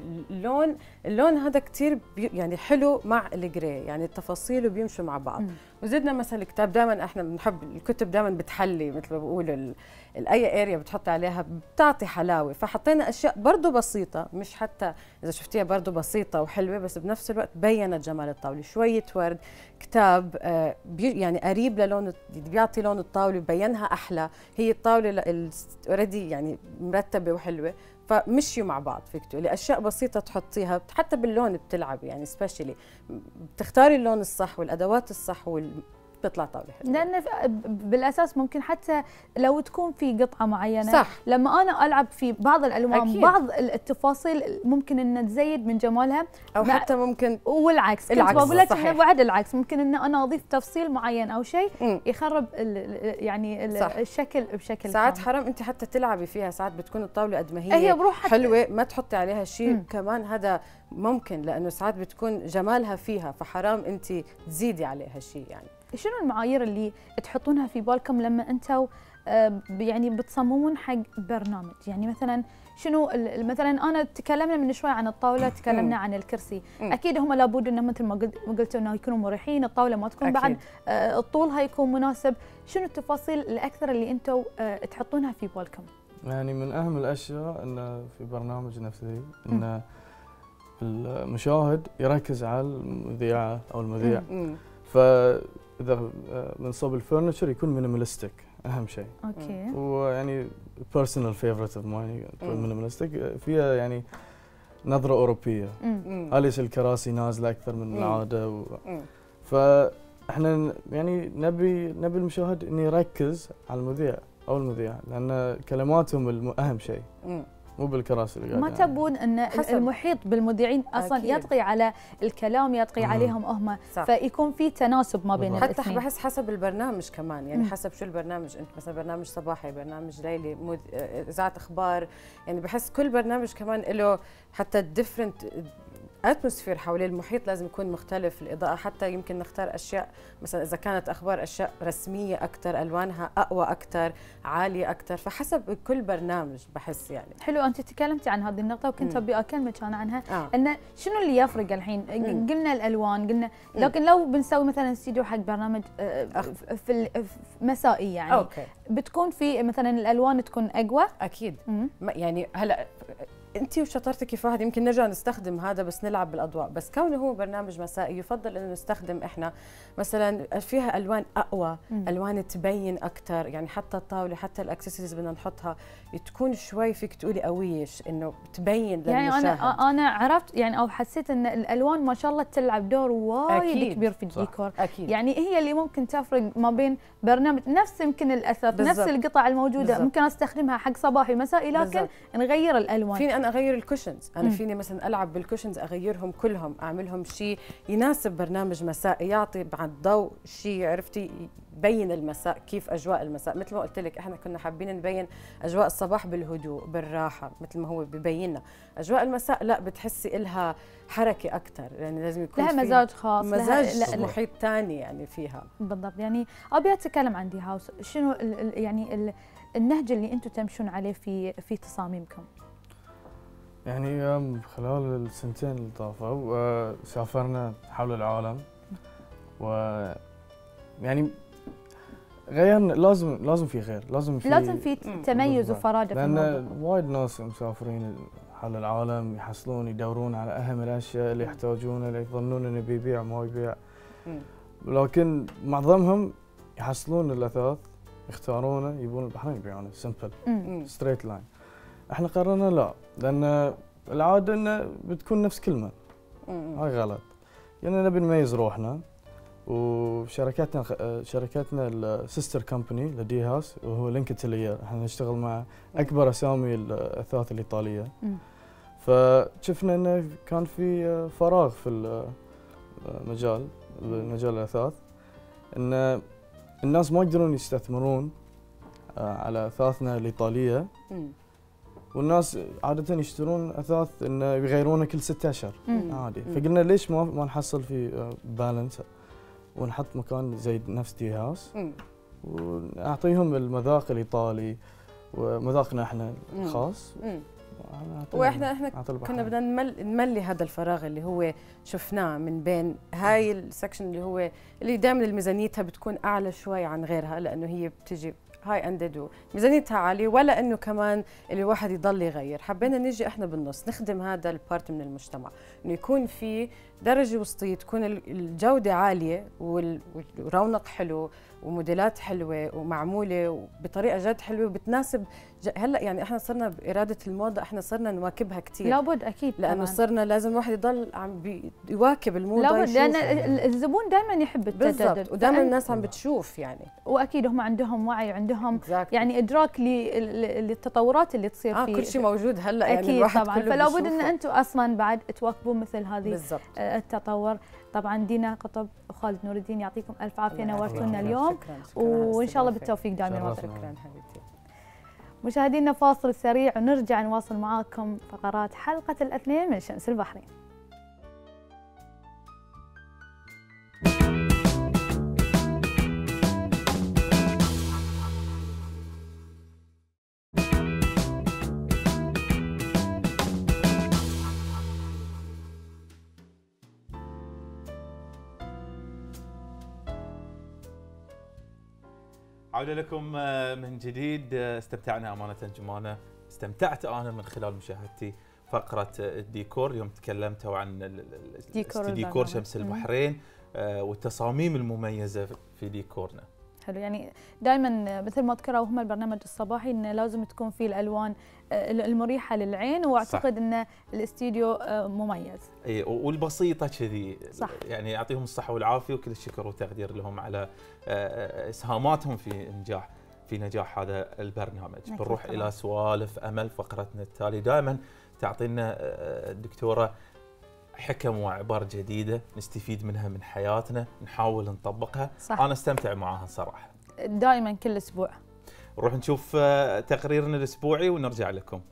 اللون هذا كثير يعني حلو مع الجري، يعني التفاصيل وبيمشوا مع بعض. وزدنا مثلا الكتاب، دائما احنا بنحب الكتب دائما بتحلي، مثل ما بيقولوا اي اريا بتحط عليها بتعطي حلاوه. فحطينا اشياء برضه بسيطه، مش حتى اذا شفتيها برضه بسيطه وحلوه، بس بنفس الوقت بينت جمال الطاوله. شويه ورد، كتاب يعني قريب للون، بيعطي لون الطاوله، بينها احلى. هي الطاوله اوريدي يعني مرتبه وحلوه، فمشيوا مع بعض. فيك تقولي اشياء بسيطه تحطيها حتى باللون بتلعب يعني، سبيشلي بتختاري اللون الصح والادوات الصح بتطلع طاوله حلوه. لان بالاساس ممكن حتى لو تكون في قطعه معينه صح، لما انا العب في بعض الالوان أكيد. بعض التفاصيل ممكن ان تزيد من جمالها، او حتى ممكن والعكس. كنت بقول لك انه بعد العكس، ممكن ان انا اضيف تفصيل معين او شيء يخرب يعني الشكل بشكل ساعات حرام انت حتى تلعبي فيها، ساعات بتكون الطاوله قد ما هي حلوه ما تحطي عليها شيء كمان، هذا ممكن لانه ساعات بتكون جمالها فيها، فحرام انت تزيدي عليها شيء يعني. شنو المعايير اللي تحطونها في بالكم لما انتم يعني بتصممون حق برنامج؟ يعني مثلا شنو مثلا انا تكلمنا من شوي عن الطاوله، تكلمنا عن الكرسي، اكيد هم لابد انه مثل ما قلتوا انه يكونوا مريحين، الطاوله ما تكون بعد طولها يكون مناسب. شنو التفاصيل الاكثر اللي انتم تحطونها في بالكم؟ يعني من اهم الاشياء انه في برنامج نفس ذي ان المشاهد يركز على المذيعه او المذيع، فاذا من صوب الفرنتشر يكون مينيماليستيك اهم شيء. اوكي. ويعني بيرسونال فيفورت اوف ماين يكون مينيماليستيك، فيها يعني نظره اوروبيه. ليش الكراسي نازله اكثر من العاده فاحنا يعني نبي المشاهد انه يركز على المذيع او المذيعه، لان كلماتهم اهم شيء، مو بالكراسي اللي ما تبون ان المحيط بالمذيعين اصلا أكيد. يطغي على الكلام، يطغي عليهم هم، فيكون في تناسب ما بين الاثنين. حتى بحس حسب البرنامج كمان يعني، حسب شو البرنامج. انت مثلا برنامج صباحي، برنامج ليلي، اذاعه اخبار، يعني بحس كل برنامج كمان له حتى الديفرنت اتموسفير حواليه، المحيط لازم يكون مختلف، الاضاءه حتى يمكن نختار اشياء مثلا اذا كانت اخبار اشياء رسميه اكثر، الوانها اقوى اكثر، عاليه اكثر، فحسب كل برنامج بحس يعني. حلو، انت تكلمتي عن هذه النقطه وكنت ابي اكلمك انا عنها. ان شنو اللي يفرق الحين؟ قلنا الالوان، قلنا لكن لو بنسوي مثلا استديو حق برنامج في مسائي يعني أوكي. بتكون في مثلا الالوان تكون اقوى اكيد. يعني هلا انت وشطارتك فهد يمكن نرجع نستخدم هذا بس نلعب بالاضواء، بس كونه هو برنامج مسائي يفضل انه نستخدم احنا مثلا فيها الوان اقوى، الوان تبين اكثر، يعني حتى الطاوله حتى الاكسسوارز بدنا نحطها تكون شوي فيك تقولي قويش انه تبين يعني للمشاهد. انا عرفت يعني او حسيت ان الالوان ما شاء الله تلعب دور وايد كبير في الديكور. أكيد. يعني هي اللي ممكن تفرق ما بين برنامج نفس يمكن الاثاث نفس القطع الموجوده بالزبط. ممكن استخدمها حق صباحي مسائي، لكن بالزبط. نغير الالوان. فيني انا اغير الكوشنز، انا فيني مثلا العب بالكوشنز اغيرهم كلهم، اعملهم شيء يناسب برنامج مسائي، يعطي بعد ضوء شيء عرفتي يبين المساء، كيف اجواء المساء. مثل ما قلت لك احنا كنا حابين نبين اجواء الصباح بالهدوء بالراحه مثل ما هو ببيننا، اجواء المساء لا بتحسي إلها حركه اكثر، يعني لازم يكون لها مزاج خاص، مزاج محيط ثاني يعني فيها بالضبط. يعني ابي اتكلم عن دي هاوس، شنو يعني النهج اللي انتم تمشون عليه في تصاميمكم؟ يعني خلال السنتين اللي طافوا سافرنا حول العالم، و يعني غيرنا، لازم في غير، لازم في تميز وفرادة، لأن وايد ناس مسافرين حول العالم يحصلون يدورون على أهم الأشياء اللي يحتاجونها، اللي يظنون إنه بيبيع ما يبيع، لكن معظمهم يحصلون الأثاث يختارونه يبون البحرين يبيعونه سمبل ستريت لاين. احنا قررنا لا، لأن العادة إنه بتكون نفس كلمة، هاي غلط، يعني نبي نميز روحنا شركتنا السيستر كومباني لدي هاوس وهو لينك اتيليير، احنا نشتغل مع اكبر اسامي الاثاث الايطاليه. فشفنا انه كان في فراغ في مجال الاثاث، ان الناس ما يقدرون يستثمرون على اثاثنا الايطاليه، والناس عاده يشترون اثاث انه يغيرونه كل 6 اشهر عادي. فقلنا ليش ما نحصل في بالانس ونحط مكان زي نفس دي هاوس ونعطيهم المذاق الايطالي ومذاقنا احنا الخاص. واحنا كنا بدنا نملي هذا الفراغ اللي هو شفناه من بين هاي السكشن اللي دائما ميزانيتها بتكون اعلى شوي عن غيرها، لانه هي بتجي هاي اندد ميزانيتها عاليه، ولا انه كمان اللي الواحد يضل يغير. حبينا نيجي احنا بالنص نخدم هذا البارت من المجتمع، انه يكون في درجه وسطيه، تكون الجوده عاليه والرونق حلو وموديلات حلوه ومعموله بطريقه جد حلوه وبتناسب هلا. يعني احنا صرنا باراده الموضه احنا صرنا نواكبها كثير، لابد اكيد، لانه صرنا لازم الواحد يضل عم يواكب الموضه، لابد، لان الزبون دائما يحب التجدد، ودائما الناس عم بتشوف يعني، واكيد هم عندهم وعي وعندهم يعني ادراك للتطورات اللي تصير في كل شيء موجود هلا يعني اكيد الواحد طبعا. فلابد ان انتم اصلا بعد تواكبون مثل هذه بالزبط. التطور. طبعا دينا قطب وخالد نور الدين يعطيكم الف عافيه، نورتونا اليوم، شكراً وان شاء الله بالتوفيق دائما. شكرا حبيبتي. مشاهدينا فاصل سريع ونرجع نواصل معاكم فقرات حلقه الاثنين من شمس البحرين. عودة لكم من جديد. استمتعنا أمانة جمانة، استمتعت أنا من خلال مشاهدتي فقرة الديكور. اليوم تكلمتوا عن ديكور شمس البحرين والتصاميم المميزة في ديكورنا. حلو، يعني دائما مثل ما ذكروا هم البرنامج الصباحي انه لازم تكون فيه الالوان المريحه للعين، واعتقد ان الاستديو مميز. اي والبسيطه كذي، يعني يعطيهم الصحه والعافيه وكل الشكر والتقدير لهم على اسهاماتهم في نجاح هذا البرنامج. بنروح الى سوالف امل فقرتنا التالي. دائما تعطينا الدكتوره حكم وعبر جديده نستفيد منها من حياتنا، نحاول نطبقها. صح. انا استمتع معاها صراحه دائما كل اسبوع. نروح نشوف تقريرنا الاسبوعي ونرجع لكم.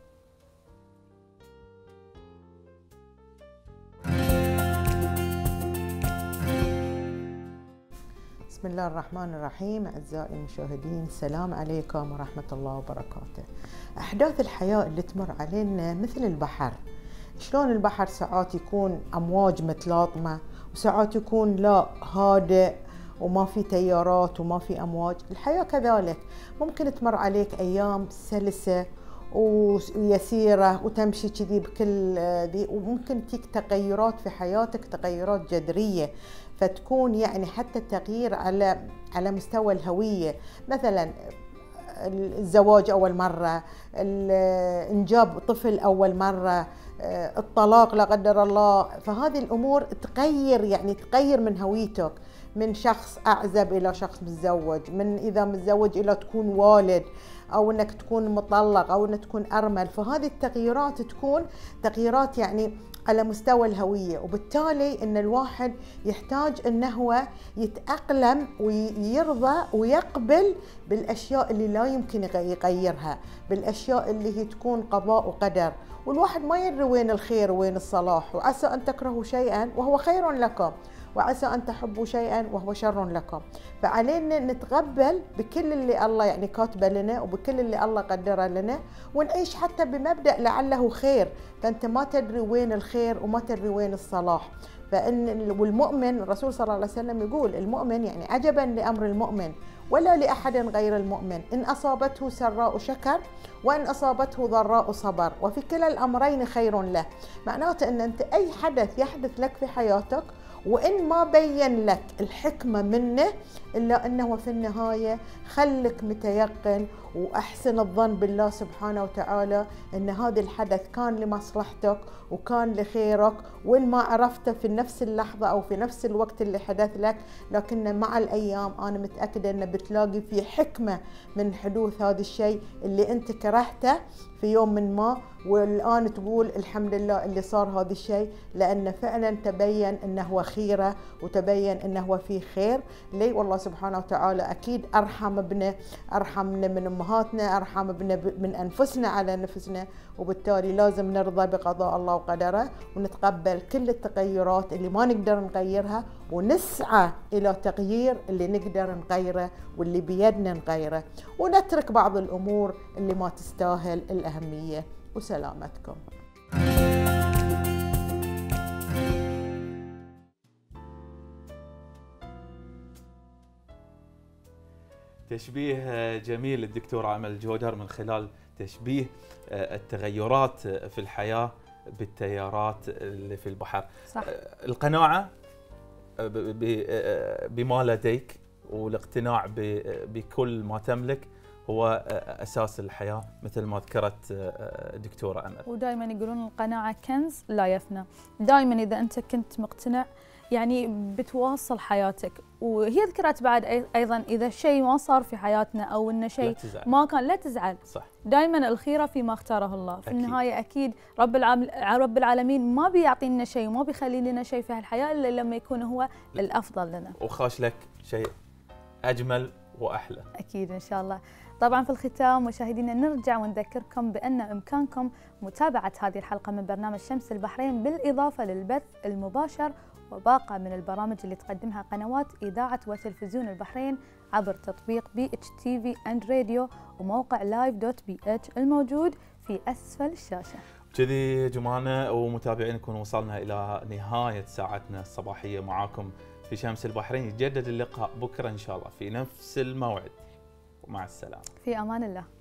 بسم الله الرحمن الرحيم. أعزائي المشاهدين، السلام عليكم ورحمة الله وبركاته. أحداث الحياة اللي تمر علينا مثل البحر، شلون البحر ساعات يكون أمواج متلاطمة وساعات يكون لا هادئ وما في تيارات وما في أمواج. الحياة كذلك، ممكن تمر عليك أيام سلسة ويسيرة وتمشي كذي بكل ذي، وممكن تيك تغيرات في حياتك، تغيرات جذرية، فتكون يعني حتى التغيير على مستوى الهوية، مثلا الزواج أول مرة، إنجاب طفل أول مرة، الطلاق لا قدر الله. فهذه الأمور تغير من هويتك، من شخص أعزب إلى شخص متزوج، من إذا متزوج إلى تكون والد، أو أنك تكون مطلق، أو أنك تكون أرمل. فهذه التغييرات تكون تغييرات يعني على مستوى الهوية، وبالتالي أن الواحد يحتاج أنه هو يتأقلم ويرضى ويقبل بالأشياء اللي لا يمكن يغيرها، بالأشياء اللي هي تكون قضاء وقدر. والواحد ما يدري وين الخير وين الصلاح، وعسى أن تكرهوا شيئا وهو خير لكم، وعسى أن تحبوا شيئا وهو شر لكم. فعلينا نتقبل بكل اللي الله يعني كاتبه لنا وبكل اللي الله قدره لنا، ونعيش حتى بمبدأ لعله خير. فأنت ما تدري وين الخير وما تدري وين الصلاح. والمؤمن الرسول صلى الله عليه وسلم يقول المؤمن يعني عجبا لأمر المؤمن ولا لأحد غير المؤمن، إن أصابته سراء شكر وإن أصابته ضراء صبر وفي كلا الأمرين خير له. معناته أن أنت أي حدث يحدث لك في حياتك وإن ما بين لك الحكمة منه إلا أنه في النهاية خلك متيقن وأحسن الظن بالله سبحانه وتعالى أن هذا الحدث كان لمصلحتك وكان لخيرك، وإن ما عرفته في نفس اللحظة أو في نفس الوقت اللي حدث لك، لكن مع الأيام أنا متأكدة أن بتلاقي في حكمة من حدوث هذا الشيء اللي أنت كرهته في يوم من ما، والآن تقول الحمد لله اللي صار هذا الشيء، لأن فعلا تبين أنه هو خيرة وتبين أنه هو فيه خير. لي والله سبحانه وتعالى أكيد أرحمنا من أمهاتنا، أرحمنا من أنفسنا على نفسنا، وبالتالي لازم نرضى بقضاء الله وقدره ونتقبل كل التغيرات اللي ما نقدر نغيرها، ونسعى إلى تغيير اللي نقدر نغيره واللي بيدنا نغيره، ونترك بعض الأمور اللي ما تستاهل الأهمية. وسلامتكم. تشبيه جميل الدكتورة أمل جودر من خلال تشبيه التغيرات في الحياة بالتيارات اللي في البحر. صح. القناعة بما لديك والاقتناع بكل ما تملك هو أساس الحياة مثل ما ذكرت دكتورة أمل. ودائما يقولون القناعة كنز لا يفنى. دائما إذا أنت كنت مقتنع يعني بتواصل حياتك. وهي ذكرت بعد أيضا إذا شيء ما صار في حياتنا أو إن شيء ما كان لا تزعل. صح. دائما الخيرة فيما اختاره الله. في النهاية أكيد رب العالمين ما بيعطينا شيء وما بيخلي لنا شيء في الحياة إلا لما يكون هو الأفضل لنا. وخاش لك شيء أجمل وأحلى. أكيد إن شاء الله. طبعا في الختام مشاهدينا نرجع ونذكركم بأن إمكانكم متابعة هذه الحلقة من برنامج شمس البحرين بالإضافة للبث المباشر وباقة من البرامج اللي تقدمها قنوات إذاعة وتلفزيون البحرين عبر تطبيق BHTV and Radio وموقع live.bh الموجود في أسفل الشاشة. كذي جماعنا ومتابعين نكون وصلنا إلى نهاية ساعتنا الصباحية معاكم في شمس البحرين. يتجدد اللقاء بكرة إن شاء الله في نفس الموعد، ومع السلامة. في أمان الله.